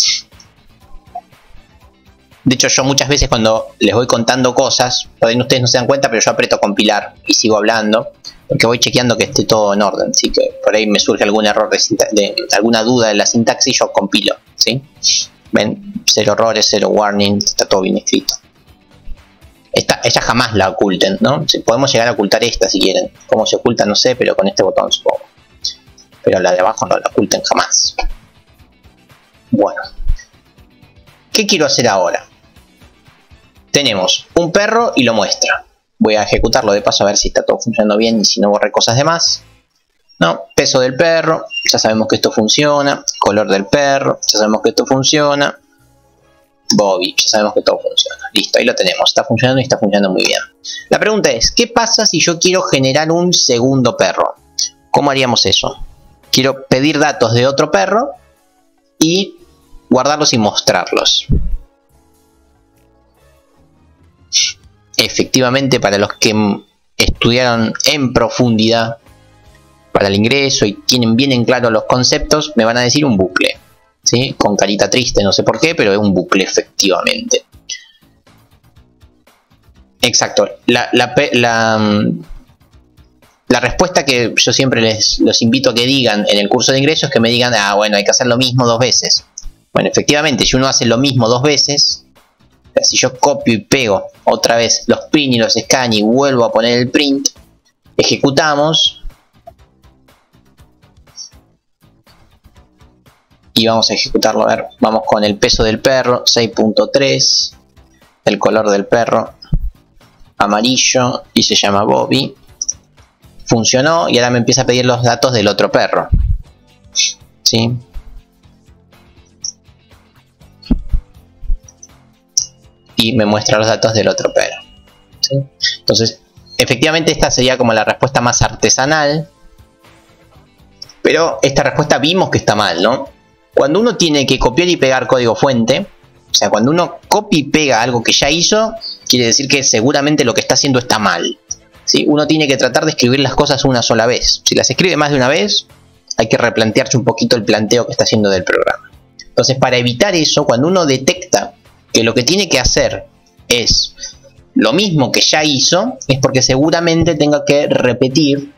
De hecho, yo muchas veces cuando les voy contando cosas, ustedes no se dan cuenta, pero yo aprieto compilar y sigo hablando, porque voy chequeando que esté todo en orden. Así que por ahí me surge algún error alguna duda de la sintaxis, yo compilo, ¿sí? Ven, 0 errores, 0 warning, está todo bien escrito. Esta jamás la oculten, ¿no? Podemos llegar a ocultar esta si quieren. Cómo se oculta no sé, pero con este botón supongo. Pero la de abajo no la oculten jamás. Bueno. ¿Qué quiero hacer ahora? Tenemos un perro y lo muestra. Voy a ejecutarlo de paso a ver si está todo funcionando bien y si no borré cosas de más. No, peso del perro, ya sabemos que esto funciona. Color del perro, ya sabemos que esto funciona. Bobby, ya sabemos que todo funciona. Listo, ahí lo tenemos. Está funcionando y está funcionando muy bien. La pregunta es, ¿qué pasa si yo quiero generar un segundo perro? ¿Cómo haríamos eso? Quiero pedir datos de otro perro y guardarlos y mostrarlos. Efectivamente, para los que estudiaron en profundidad para el ingreso y tienen bien en claro los conceptos, me van a decir un bucle. ¿Sí? Con carita triste, no sé por qué, pero es un bucle efectivamente. Exacto. La respuesta que yo siempre los invito a que digan en el curso de ingreso es que me digan, ah, bueno, hay que hacer lo mismo 2 veces. Bueno, efectivamente, si uno hace lo mismo 2 veces, si yo copio y pego otra vez los print y los scan y vuelvo a poner el print, ejecutamos. Y vamos a ejecutarlo, a ver, vamos con el peso del perro, 6.3, el color del perro, amarillo, y se llama Bobby. Funcionó y ahora me empieza a pedir los datos del otro perro. ¿Sí? Y me muestra los datos del otro perro. ¿Sí? Entonces, efectivamente esta sería como la respuesta más artesanal, pero esta respuesta vimos que está mal, ¿no? Cuando uno tiene que copiar y pegar código fuente, o sea, cuando uno copia y pega algo que ya hizo, quiere decir que seguramente lo que está haciendo está mal. ¿Sí? Uno tiene que tratar de escribir las cosas una sola vez. Si las escribe más de una vez, hay que replantearse un poquito el planteo que está haciendo del programa. Entonces, para evitar eso, cuando uno detecta que lo que tiene que hacer es lo mismo que ya hizo, es porque seguramente tenga que repetir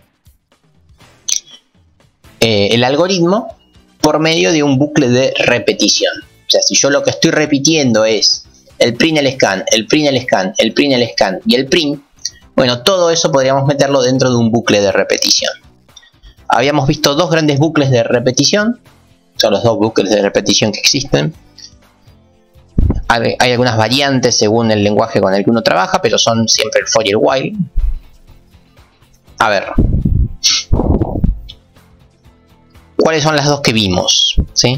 el algoritmo por medio de un bucle de repetición. O sea, si yo lo que estoy repitiendo es el print, el scan, el print, el scan, el print, el scan y el print, bueno, todo eso podríamos meterlo dentro de un bucle de repetición. Habíamos visto 2 grandes bucles de repetición, son los 2 bucles de repetición que existen. Hay algunas variantes según el lenguaje con el que uno trabaja, pero son siempre el for y el while. A ver, ¿cuáles son las 2 que vimos? ¿Sí?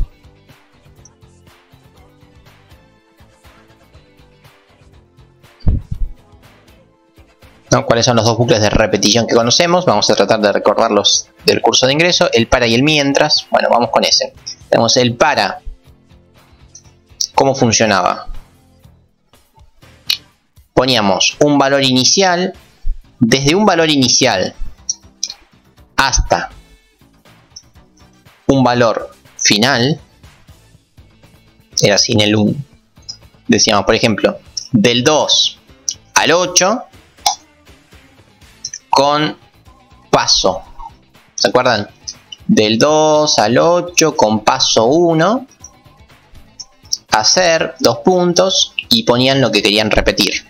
¿No? ¿Cuáles son los 2 bucles de repetición que conocemos? Vamos a tratar de recordarlos del curso de ingreso. El para y el mientras. Bueno, vamos con ese. Tenemos el para. ¿Cómo funcionaba? Poníamos un valor inicial. Desde un valor inicial hasta un valor final, era sin el 1. Decíamos, por ejemplo, del 2 al 8 con paso. ¿Se acuerdan? del 2 al 8 con paso 1, hacer 2 puntos y ponían lo que querían repetir.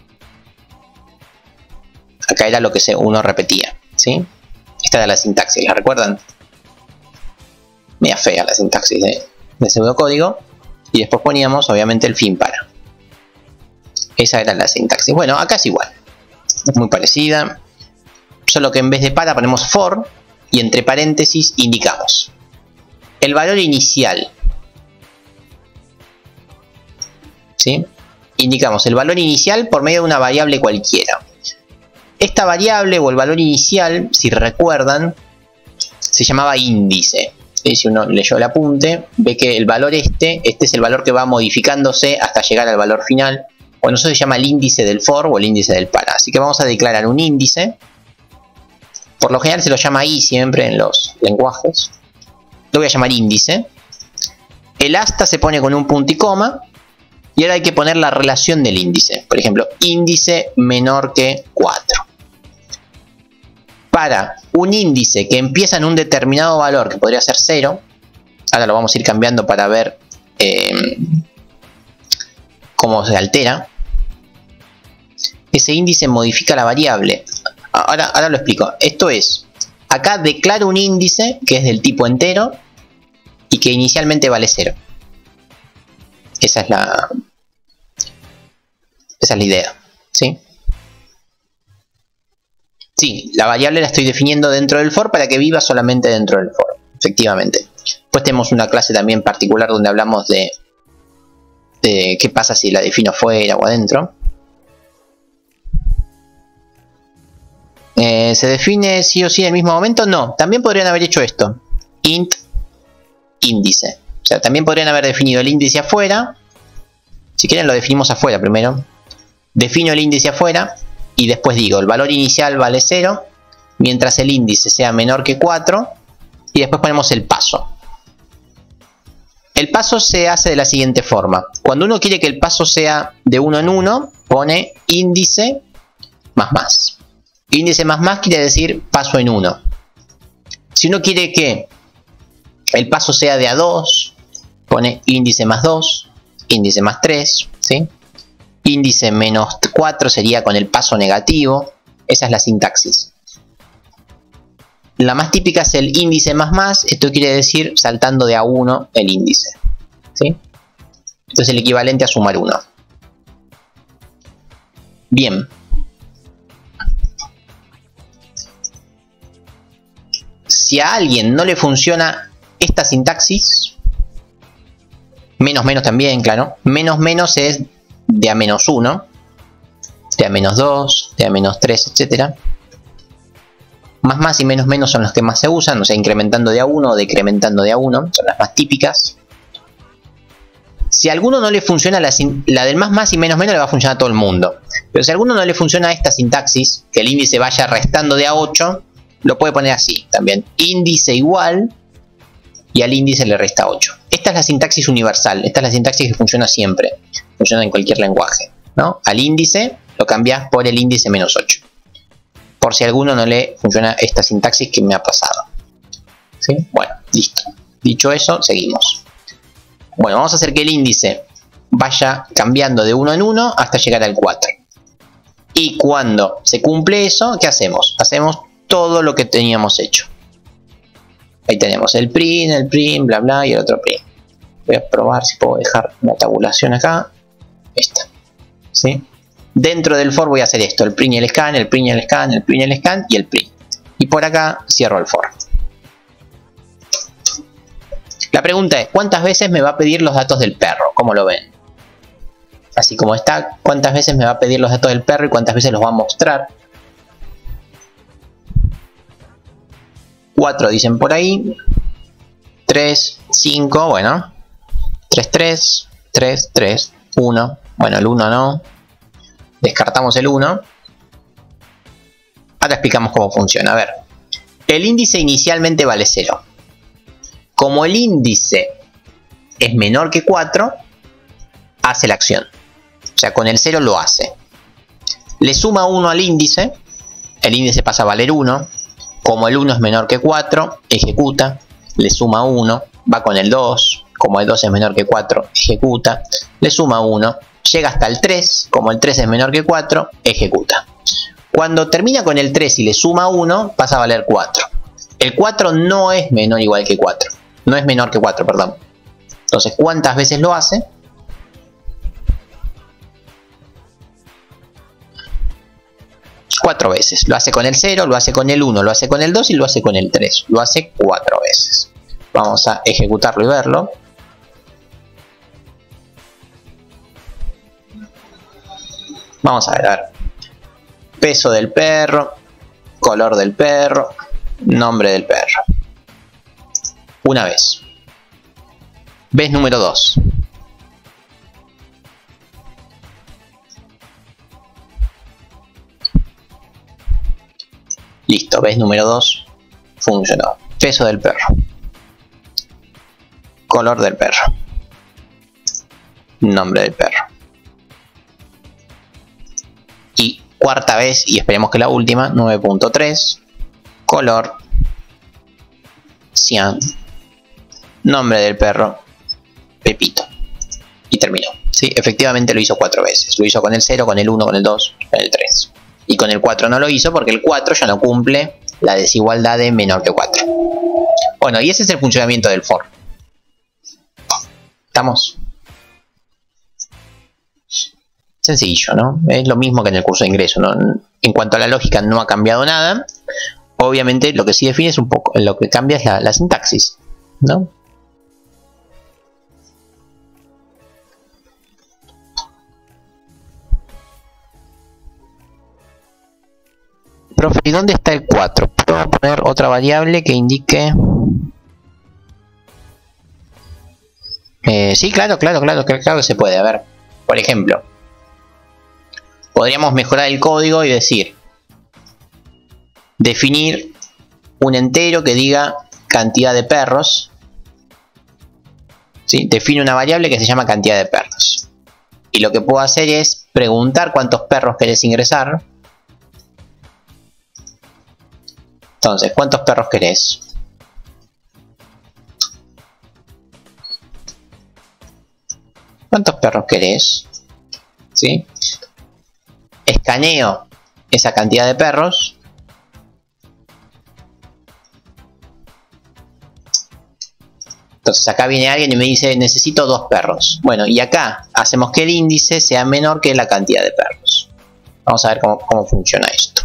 Acá era lo que uno repetía, ¿sí? Esta era la sintaxis, ¿la recuerdan? Media fea la sintaxis de pseudocódigo. Y después poníamos obviamente el fin para. Esa era la sintaxis. Bueno, acá es igual. Es muy parecida. Solo que en vez de para ponemos for. Y entre paréntesis indicamos el valor inicial. ¿Sí? Indicamos el valor inicial por medio de una variable cualquiera. Esta variable o el valor inicial, si recuerdan, se llamaba índice. Si uno leyó el apunte, ve que el valor este es el valor que va modificándose hasta llegar al valor final. Bueno, eso se llama el índice del for o el índice del para. Así que vamos a declarar un índice. Por lo general se lo llama i siempre en los lenguajes. Lo voy a llamar índice. El hasta se pone con un punto y coma. Y ahora hay que poner la relación del índice. Por ejemplo, índice menor que 4. Para un índice que empieza en un determinado valor, que podría ser 0, ahora lo vamos a ir cambiando para ver cómo se altera, ese índice modifica la variable. Ahora lo explico. Esto es, acá declaro un índice que es del tipo entero y que inicialmente vale 0. Esa es la idea, ¿sí? Sí, la variable la estoy definiendo dentro del for para que viva solamente dentro del for, efectivamente. Después tenemos una clase también particular donde hablamos de qué pasa si la defino fuera o adentro. ¿Se define sí o sí en el mismo momento? No, también podrían haber hecho esto. Int índice. O sea, también podrían haber definido el índice afuera. Si quieren lo definimos afuera primero. Defino el índice afuera. Y después digo, el valor inicial vale 0, mientras el índice sea menor que 4, y después ponemos el paso. El paso se hace de la siguiente forma. Cuando uno quiere que el paso sea de 1 en 1, pone índice más más. Índice más más quiere decir paso en 1. Si uno quiere que el paso sea de a 2, pone índice más 2, índice más 3, ¿sí? Índice menos 4 sería con el paso negativo. Esa es la sintaxis. La más típica es el índice más más. Esto quiere decir saltando de a 1 el índice, ¿sí? Esto es el equivalente a sumar 1. Bien. Si a alguien no le funciona esta sintaxis, menos menos también, claro. Menos menos es de a menos 1, de a menos 2, de a menos 3, etc. Más más y menos menos son los que más se usan, o sea, incrementando de a 1 o decrementando de a 1, son las más típicas. Si a alguno no le funciona la del más más y menos menos, le va a funcionar a todo el mundo. Pero si a alguno no le funciona esta sintaxis, que el índice vaya restando de a 8, lo puede poner así también. Índice igual, y al índice le resta 8. Esta es la sintaxis universal, esta es la sintaxis que funciona siempre. Funciona en cualquier lenguaje, ¿no? Al índice lo cambias por el índice menos 8. Por si a alguno no le funciona esta sintaxis que me ha pasado. ¿Sí? Bueno, listo. Dicho eso, seguimos. Bueno, vamos a hacer que el índice vaya cambiando de 1 en 1 hasta llegar al 4. Y cuando se cumple eso, ¿qué hacemos? Hacemos todo lo que teníamos hecho. Ahí tenemos el print, bla bla y el otro print. Voy a probar si puedo dejar una tabulación acá. Esta. ¿Sí? Dentro del for voy a hacer esto. El print y el scan, el print y el scan, el print y el scan y el print. Y por acá cierro el for. La pregunta es, ¿cuántas veces me va a pedir los datos del perro? ¿Cómo lo ven? Así como está, ¿cuántas veces me va a pedir los datos del perro y cuántas veces los va a mostrar? 4 dicen por ahí. 3, 5, bueno. 3, 3, 3, 3, 1. Bueno, el 1 no. Descartamos el 1. Ahora explicamos cómo funciona. A ver. El índice inicialmente vale 0. Como el índice es menor que 4, hace la acción. O sea, con el 0 lo hace. Le suma 1 al índice. El índice pasa a valer 1. Como el 1 es menor que 4, ejecuta, le suma 1, va con el 2, como el 2 es menor que 4, ejecuta, le suma 1, llega hasta el 3, como el 3 es menor que 4, ejecuta. Cuando termina con el 3 y le suma 1, pasa a valer 4. El 4 no es menor o igual que 4, no es menor que 4, perdón. Entonces, ¿cuántas veces lo hace? 4 veces. Lo hace con el 0, lo hace con el 1, lo hace con el 2 y lo hace con el 3. Lo hace 4 veces. Vamos a ejecutarlo y verlo. Vamos a ver. Peso del perro, color del perro, nombre del perro. Una vez. Vez número 2. Listo, vez número 2 funcionó. Peso del perro. Color del perro. Nombre del perro. Y cuarta vez, y esperemos que la última, 9.3. Color. Cian. Nombre del perro. Pepito. Y terminó. ¿Sí? Efectivamente lo hizo 4 veces. Lo hizo con el 0, con el 1, con el 2, con el 3. Y con el 4 no lo hizo porque el 4 ya no cumple la desigualdad de menor que 4. Bueno, y ese es el funcionamiento del for. ¿Estamos? Sencillo, ¿no? Es lo mismo que en el curso de ingreso, ¿no? En cuanto a la lógica no ha cambiado nada. Obviamente lo que sí define es un poco, lo que cambia es la sintaxis, ¿no? Profe, ¿y dónde está el 4? ¿Puedo poner otra variable que indique? Sí, claro que se puede. A ver, por ejemplo, podríamos mejorar el código y decir, definir un entero que diga cantidad de perros. ¿Sí? Define una variable que se llama cantidad de perros. Y lo que puedo hacer es preguntar cuántos perros querés ingresar. Entonces, ¿cuántos perros querés? ¿Cuántos perros querés? ¿Sí? Escaneo esa cantidad de perros. Entonces acá viene alguien y me dice, necesito 2 perros. Bueno, y acá hacemos que el índice sea menor que la cantidad de perros. Vamos a ver cómo funciona esto.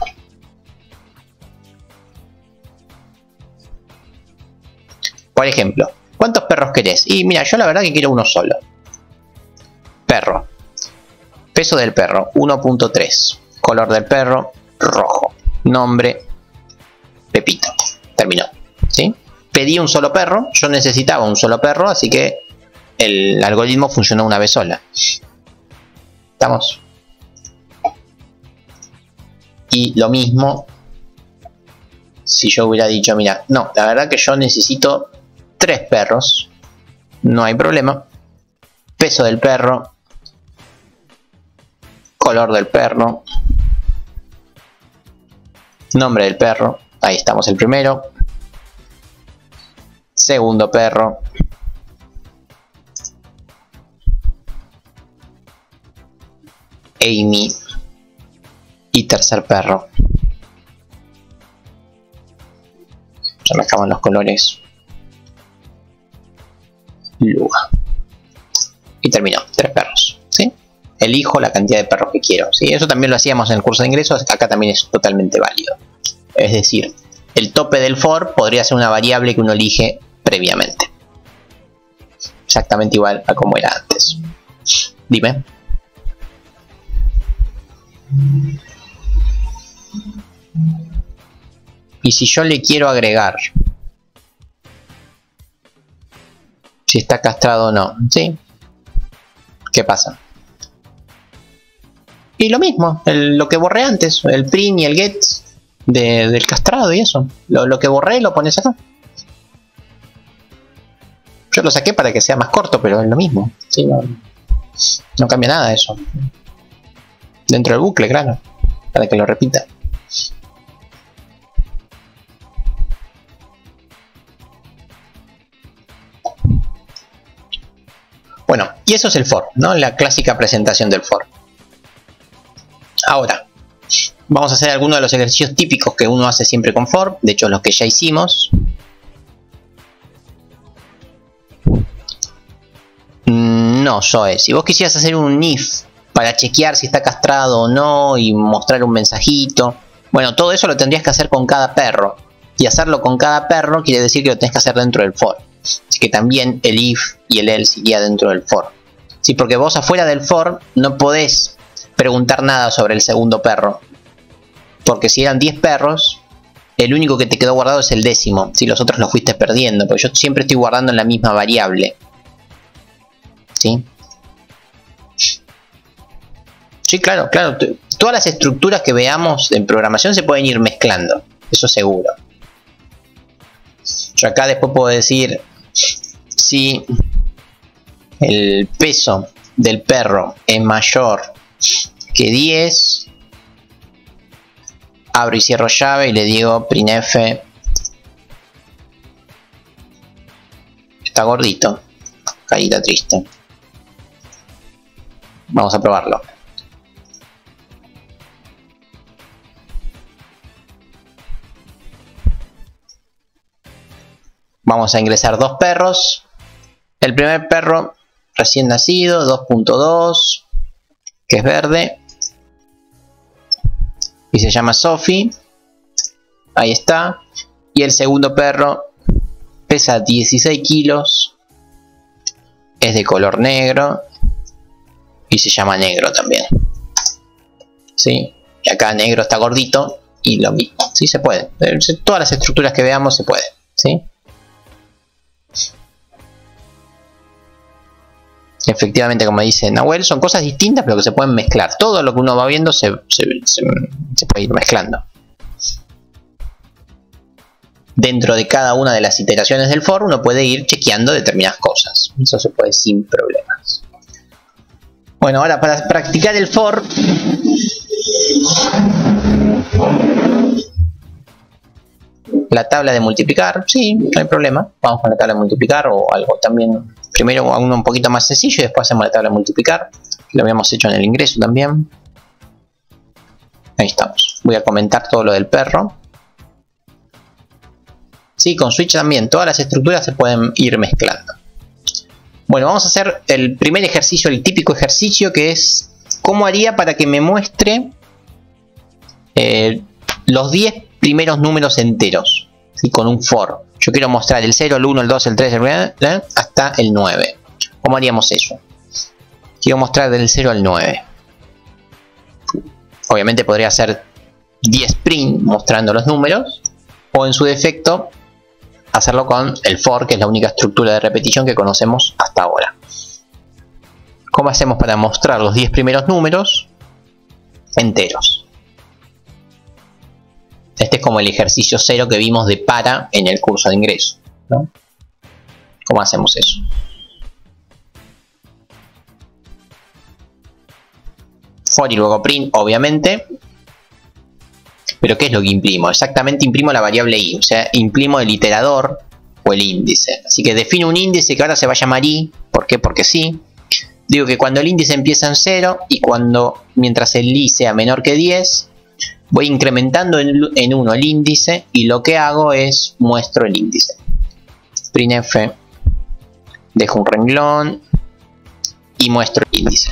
Por ejemplo, ¿cuántos perros querés? Y mira, yo la verdad que quiero uno solo. Perro. Peso del perro, 1.3. Color del perro, rojo. Nombre, Pepito. Terminó. ¿Sí? Pedí un solo perro, yo necesitaba un solo perro, así que el algoritmo funcionó una vez sola. ¿Estamos? Y lo mismo si yo hubiera dicho, mira, no, la verdad que yo necesito 3 perros, no hay problema. Peso del perro, color del perro, nombre del perro, ahí estamos el primero. Segundo perro, Amy. Y tercer perro. Ya me acaban los colores. Luga. Y terminó, 3 perros, ¿sí? Elijo la cantidad de perros que quiero, ¿sí? Eso también lo hacíamos en el curso de ingresos, acá también es totalmente válido. Es decir, el tope del for podría ser una variable que uno elige previamente. Exactamente igual a como era antes. Dime. Y si yo le quiero agregar, si está castrado o no, ¿sí? ¿Qué pasa? Y lo mismo, lo que borré antes, el print y el get del castrado y eso. Lo que borré lo pones acá. Yo lo saqué para que sea más corto, pero es lo mismo, ¿sí? No cambia nada eso. Dentro del bucle, claro, para que lo repita. Y eso es el for, ¿no? La clásica presentación del for. Ahora, vamos a hacer algunos de los ejercicios típicos que uno hace siempre con for. De hecho, los que ya hicimos. No, Zoe. Si vos quisieras hacer un if para chequear si está castrado o no y mostrar un mensajito, bueno, todo eso lo tendrías que hacer con cada perro. Y hacerlo con cada perro quiere decir que lo tenés que hacer dentro del for. Así que también el if y el else iría dentro del for. Sí, porque vos afuera del for no podés preguntar nada sobre el segundo perro. Porque si eran 10 perros, el único que te quedó guardado es el 10º. Si los otros los fuiste perdiendo, porque yo siempre estoy guardando en la misma variable. ¿Sí? Sí, claro, claro. Todas las estructuras que veamos en programación se pueden ir mezclando. Eso seguro. Yo acá después puedo decir si el peso del perro es mayor que 10, abro y cierro llave y le digo printf está gordito, carita triste. Vamos a probarlo. Vamos a ingresar dos perros. El primer perro recién nacido, 2.2, que es verde. Y se llama Sophie. Ahí está. Y el segundo perro pesa 16 kilos. Es de color negro. Y se llama negro también. ¿Sí? Y acá negro está gordito. Y lo mismo. ¿Sí? Se puede. Todas las estructuras que veamos se puede. ¿Sí? Efectivamente, como dice Nahuel, son cosas distintas pero que se pueden mezclar. Todo lo que uno va viendo se puede ir mezclando. Dentro de cada una de las iteraciones del for uno puede ir chequeando determinadas cosas. Eso se puede sin problemas. Bueno, ahora para practicar el for, la tabla de multiplicar, sí, no hay problema. Vamos con la tabla de multiplicar o algo también. Primero uno un poquito más sencillo y después hacemos la tabla de multiplicar. Lo habíamos hecho en el ingreso también. Ahí estamos. Voy a comentar todo lo del perro. Sí, con switch también. Todas las estructuras se pueden ir mezclando. Bueno, vamos a hacer el primer ejercicio, el típico ejercicio, que es cómo haría para que me muestre los 10 primeros números enteros, ¿sí? Con un for. Yo quiero mostrar el 0, el 1, el 2, el 3, hasta el 9. ¿Cómo haríamos eso? Quiero mostrar del 0 al 9. Obviamente podría hacer 10 print mostrando los números, o en su defecto hacerlo con el for, que es la única estructura de repetición que conocemos hasta ahora. ¿Cómo hacemos para mostrar los 10 primeros números enteros? Este es como el ejercicio 0 que vimos de para en el curso de ingreso, ¿no? ¿Cómo hacemos eso? For y luego print, obviamente. Pero ¿qué es lo que imprimo? Exactamente imprimo la variable i, o sea, imprimo el iterador o el índice. Así que defino un índice que ahora se va a llamar i. ¿Por qué? Porque sí. Digo que cuando el índice empieza en 0 y mientras el i sea menor que 10, voy incrementando en 1 el índice y lo que hago es muestro el índice. Printf, dejo un renglón y muestro el índice.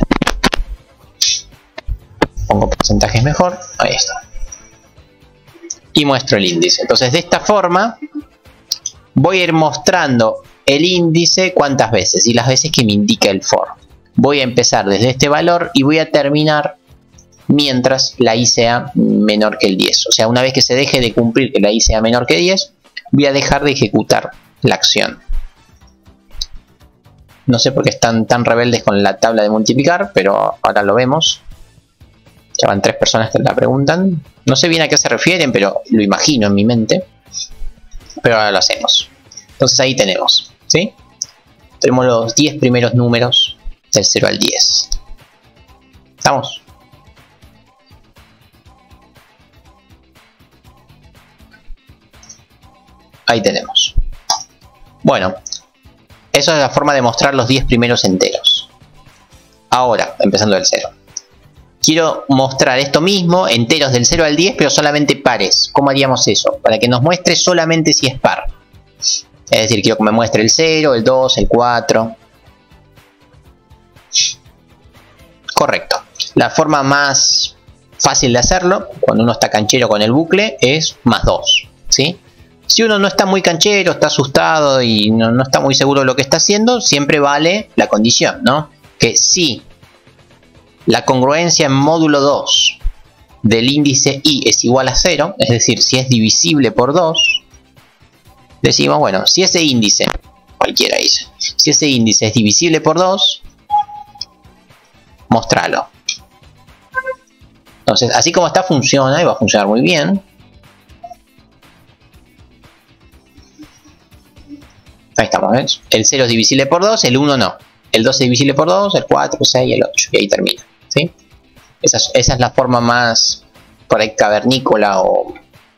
Pongo porcentajes mejor, ahí está. Y muestro el índice. Entonces de esta forma voy a ir mostrando el índice cuántas veces y las veces que me indica el for. Voy a empezar desde este valor y voy a terminar mientras la i sea menor que el 10. O sea, una vez que se deje de cumplir que la i sea menor que 10, voy a dejar de ejecutar la acción. No sé por qué están tan rebeldes con la tabla de multiplicar, pero ahora lo vemos. Ya van 3 personas que la preguntan. No sé bien a qué se refieren, pero lo imagino en mi mente. Pero ahora lo hacemos. Entonces ahí tenemos, ¿sí? Tenemos los 10 primeros números del 0 al 10. ¿Estamos? Ahí tenemos. Bueno, esa es la forma de mostrar los 10 primeros enteros. ahora, empezando del 0. Quiero mostrar esto mismo, enteros del 0 al 10, pero solamente pares. ¿Cómo haríamos eso? Para que nos muestre solamente si es par. Es decir, quiero que me muestre el 0, el 2, el 4. Correcto. La forma más fácil de hacerlo, cuando uno está canchero con el bucle, es más 2. ¿Sí? Si uno no está muy canchero, está asustado y no está muy seguro de lo que está haciendo, siempre vale la condición, ¿no? Que si la congruencia en módulo 2 del índice i es igual a 0, es decir, si es divisible por 2, decimos, bueno, si ese índice, cualquiera dice, si ese índice es divisible por 2, mostralo. Entonces, así como está, funciona y va a funcionar muy bien. Ahí estamos, ¿ves? El 0 es divisible por 2, el 1 no. El 2 es divisible por 2, el 4, el 6 y el 8. Y ahí termina. ¿Sí? Esa es la forma más por ahí cavernícola o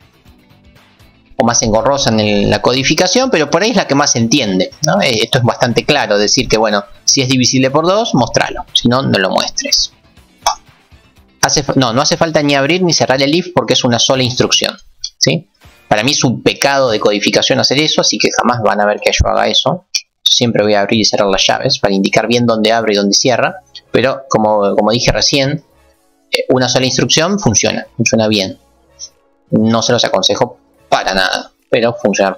más engorrosa en la codificación, pero por ahí es la que más se entiende, ¿no? Esto es bastante claro, decir que, bueno, si es divisible por 2, mostralo. Si no, no lo muestres. No hace falta ni abrir ni cerrar el if porque es una sola instrucción. ¿Sí? Para mí es un pecado de codificación hacer eso, así que jamás van a ver que yo haga eso. Siempre voy a abrir y cerrar las llaves para indicar bien dónde abre y dónde cierra. Pero como dije recién, una sola instrucción funciona bien. No se los aconsejo para nada, pero funciona.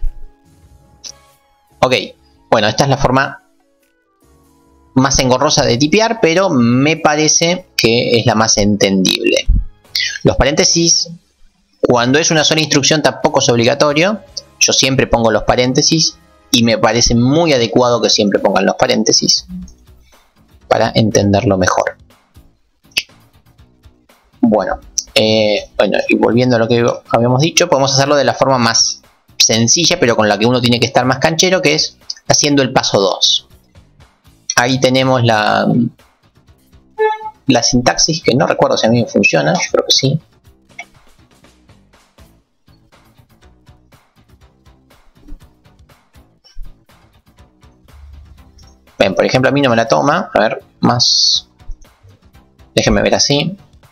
Ok, bueno, esta es la forma más engorrosa de tipear, pero me parece que es la más entendible. Los paréntesis, cuando es una sola instrucción, tampoco es obligatorio. Yo siempre pongo los paréntesis y me parece muy adecuado que siempre pongan los paréntesis para entenderlo mejor. Bueno, y volviendo a lo que habíamos dicho, podemos hacerlo de la forma más sencilla, pero con la que uno tiene que estar más canchero, que es haciendo el paso 2. Ahí tenemos la sintaxis, que no recuerdo si a mí me funciona, yo creo que sí. Ven, por ejemplo, a mí no me la toma. A ver, más. Déjenme ver así.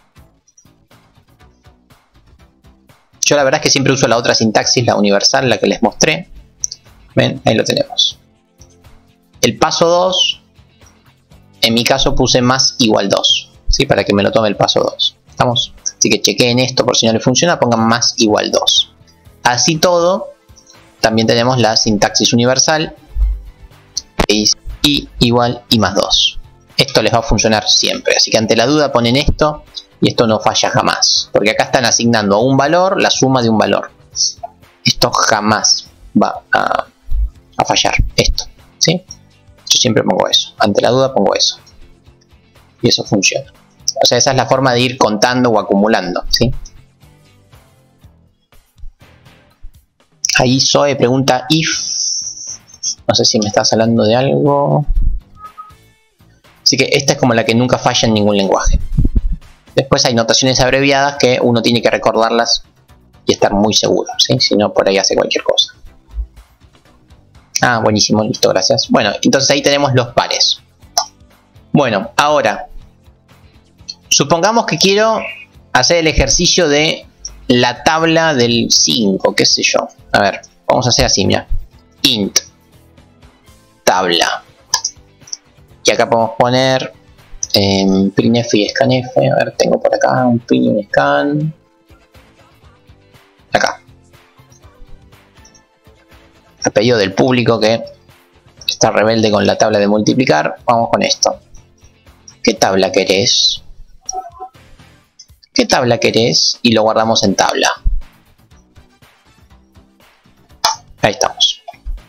Yo la verdad es que siempre uso la otra sintaxis, la universal, la que les mostré. Ven, ahí lo tenemos. El paso 2, en mi caso puse más igual 2, ¿sí? Para que me lo tome el paso 2. ¿Estamos? Así que chequeen esto por si no le funciona, pongan más igual 2. Así todo, también tenemos la sintaxis universal, que es i igual i más 2. Esto les va a funcionar siempre, así que ante la duda ponen esto. Y esto no falla jamás, porque acá están asignando a un valor la suma de un valor. Esto jamás va a fallar, esto, ¿sí? Yo siempre pongo eso, ante la duda pongo eso. Y eso funciona. O sea, esa es la forma de ir contando o acumulando, ¿sí? Ahí Zoe pregunta if. No sé si me estás hablando de algo. Así que esta es como la que nunca falla en ningún lenguaje. Después hay notaciones abreviadas que uno tiene que recordarlas y estar muy seguro, ¿sí? Si no, por ahí hace cualquier cosa. Ah, buenísimo, listo, gracias. Bueno, entonces ahí tenemos los pares. Bueno, ahora, supongamos que quiero hacer el ejercicio de la tabla del 5, qué sé yo. A ver, vamos a hacer así, mira. Int tabla. Y acá podemos poner printf y scanf. A ver, tengo por acá un print y un scan. Acá. A pedido del público que está rebelde con la tabla de multiplicar, vamos con esto. ¿Qué tabla querés? ¿Qué tabla querés? Y lo guardamos en tabla. Ahí estamos.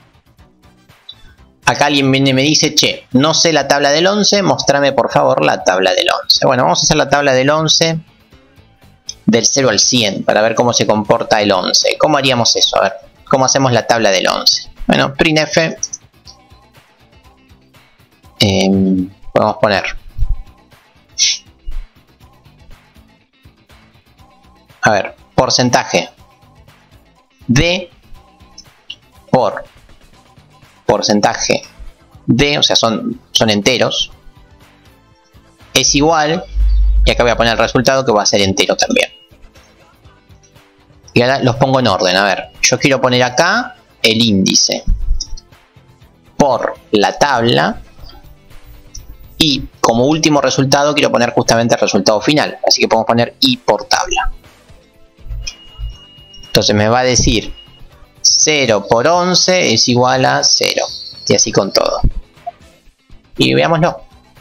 Acá alguien viene y me dice, che, no sé la tabla del 11, mostrame por favor la tabla del 11. Bueno, vamos a hacer la tabla del 11 del 0 al 100 para ver cómo se comporta el 11. ¿Cómo haríamos eso? A ver, ¿cómo hacemos la tabla del 11? Bueno, printf. Podemos poner. A ver, porcentaje de por porcentaje de, o sea, son enteros, es igual, y acá voy a poner el resultado que va a ser entero también. Y ahora los pongo en orden. A ver, yo quiero poner acá el índice por la tabla y como último resultado quiero poner justamente el resultado final, así que podemos poner i por tabla. Entonces me va a decir 0 por 11 es igual a 0, y así con todo. Y veámoslo.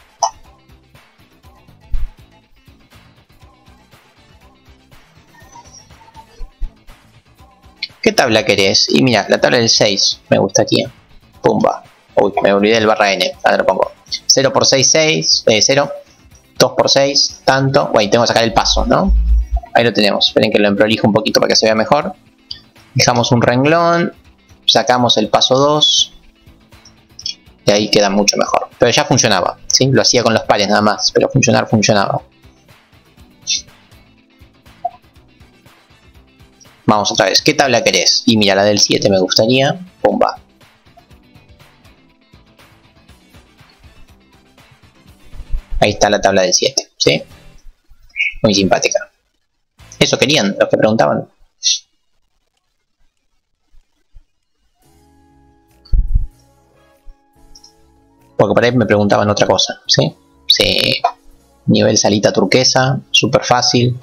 ¿Qué tabla querés? Y mira, la tabla del 6 me gustaría. Pumba. Uy, me olvidé del barra n. Ahora lo pongo. 0 por 6, 6. 0. 2 por 6, tanto. Bueno, tengo que sacar el paso, ¿no? Ahí lo tenemos. Esperen que lo emprolijo un poquito para que se vea mejor. Dejamos un renglón. Sacamos el paso 2. Y ahí queda mucho mejor. Pero ya funcionaba, ¿sí? Lo hacía con los pares nada más. Pero funcionaba. Vamos otra vez. ¿Qué tabla querés? Y mira, la del 7 me gustaría. Pumba. Ahí está la tabla del 7, ¿sí? Muy simpática. Eso querían los que preguntaban. Porque por ahí me preguntaban otra cosa, ¿sí? Sí. Nivel salita turquesa, súper fácil.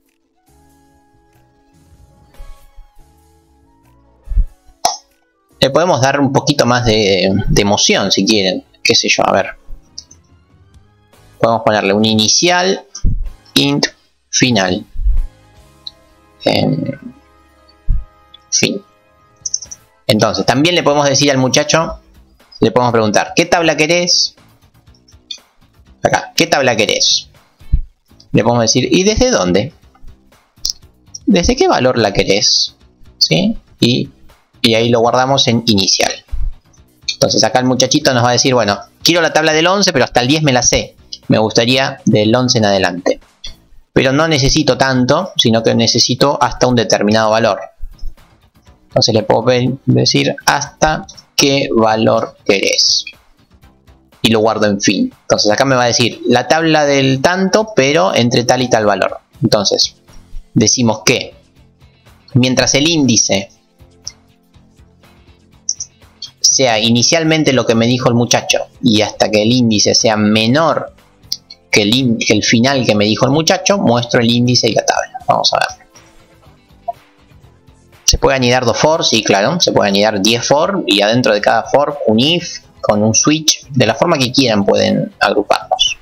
Le podemos dar un poquito más de emoción si quieren. Qué sé yo, a ver. Podemos ponerle un inicial, int, final. Fin. Entonces, también le podemos decir al muchacho, le podemos preguntar, ¿qué tabla querés? Acá, ¿qué tabla querés? Le podemos decir, ¿y desde dónde? ¿Desde qué valor la querés? ¿Sí? Y ahí lo guardamos en inicial. Entonces acá el muchachito nos va a decir, bueno, quiero la tabla del 11, pero hasta el 10 me la sé. Me gustaría del 11 en adelante. Pero no necesito tanto, sino que necesito hasta un determinado valor. Entonces le puedo decir hasta qué valor querés. Y lo guardo en fin. Entonces acá me va a decir la tabla del tanto, pero entre tal y tal valor. Entonces decimos que mientras el índice sea inicialmente lo que me dijo el muchacho y hasta que el índice sea menor que el final que me dijo el muchacho, muestro el índice y la tabla. Vamos a ver. ¿Se puede anidar 2 for? Sí, claro. Se puede anidar 10 for y adentro de cada for un if con un switch. De la forma que quieran pueden agruparlos.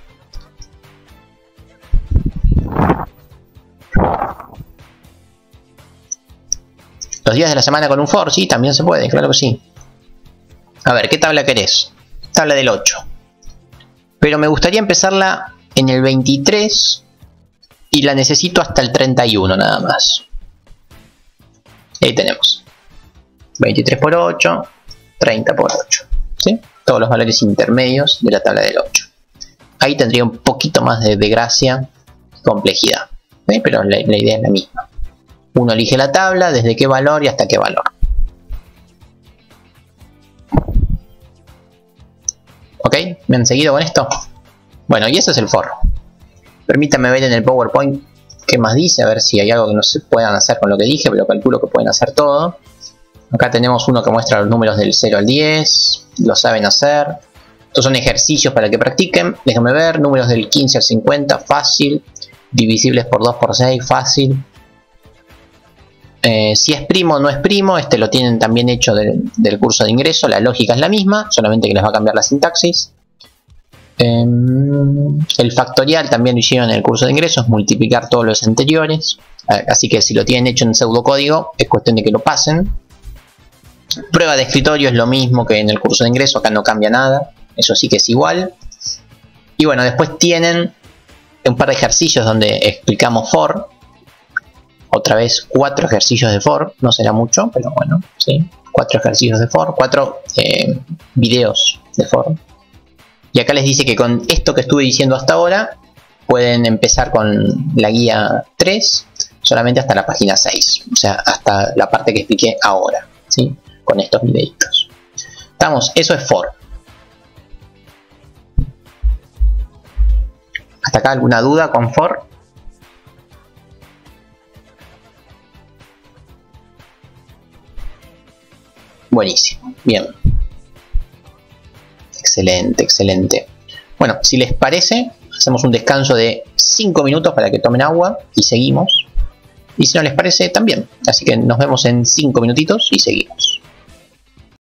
Los días de la semana con un for, sí, también se puede, claro que sí. A ver, ¿qué tabla querés? Tabla del 8. Pero me gustaría empezarla en el 23 y la necesito hasta el 31 nada más. Y ahí tenemos 23 por 8, 30 por 8, ¿sí? Todos los valores intermedios de la tabla del 8. Ahí tendría un poquito más de gracia y complejidad, ¿sí? Pero la idea es la misma. Uno elige la tabla, desde qué valor y hasta qué valor. ¿Ok? ¿Me han seguido con esto? Bueno, y ese es el for. Permítanme ver en el PowerPoint qué más dice, a ver si hay algo que no se puedan hacer con lo que dije, pero calculo que pueden hacer todo. Acá tenemos uno que muestra los números del 0 al 10, lo saben hacer. Estos son ejercicios para que practiquen. Déjenme ver, números del 15 al 50, fácil. Divisibles por 2 por 6, fácil. Si es primo o no es primo, este lo tienen también hecho del curso de ingreso. La lógica es la misma, solamente que les va a cambiar la sintaxis. El factorial también lo hicieron en el curso de ingreso, es multiplicar todos los anteriores. Así que si lo tienen hecho en pseudocódigo, es cuestión de que lo pasen. Prueba de escritorio es lo mismo que en el curso de ingreso, acá no cambia nada, eso sí que es igual. Y bueno, después tienen un par de ejercicios donde explicamos for. Otra vez 4 ejercicios de for, no será mucho, pero bueno, sí, 4 ejercicios de for, 4 videos de for. Y acá les dice que con esto que estuve diciendo hasta ahora, pueden empezar con la guía 3, solamente hasta la página 6, o sea, hasta la parte que expliqué ahora, ¿sí? Con estos videitos. Estamos, eso es for. ¿Hasta acá alguna duda con for? Buenísimo, bien. Excelente, excelente. Bueno, si les parece, hacemos un descanso de 5 minutos para que tomen agua y seguimos. Y si no les parece, también. Así que nos vemos en 5 minutitos y seguimos.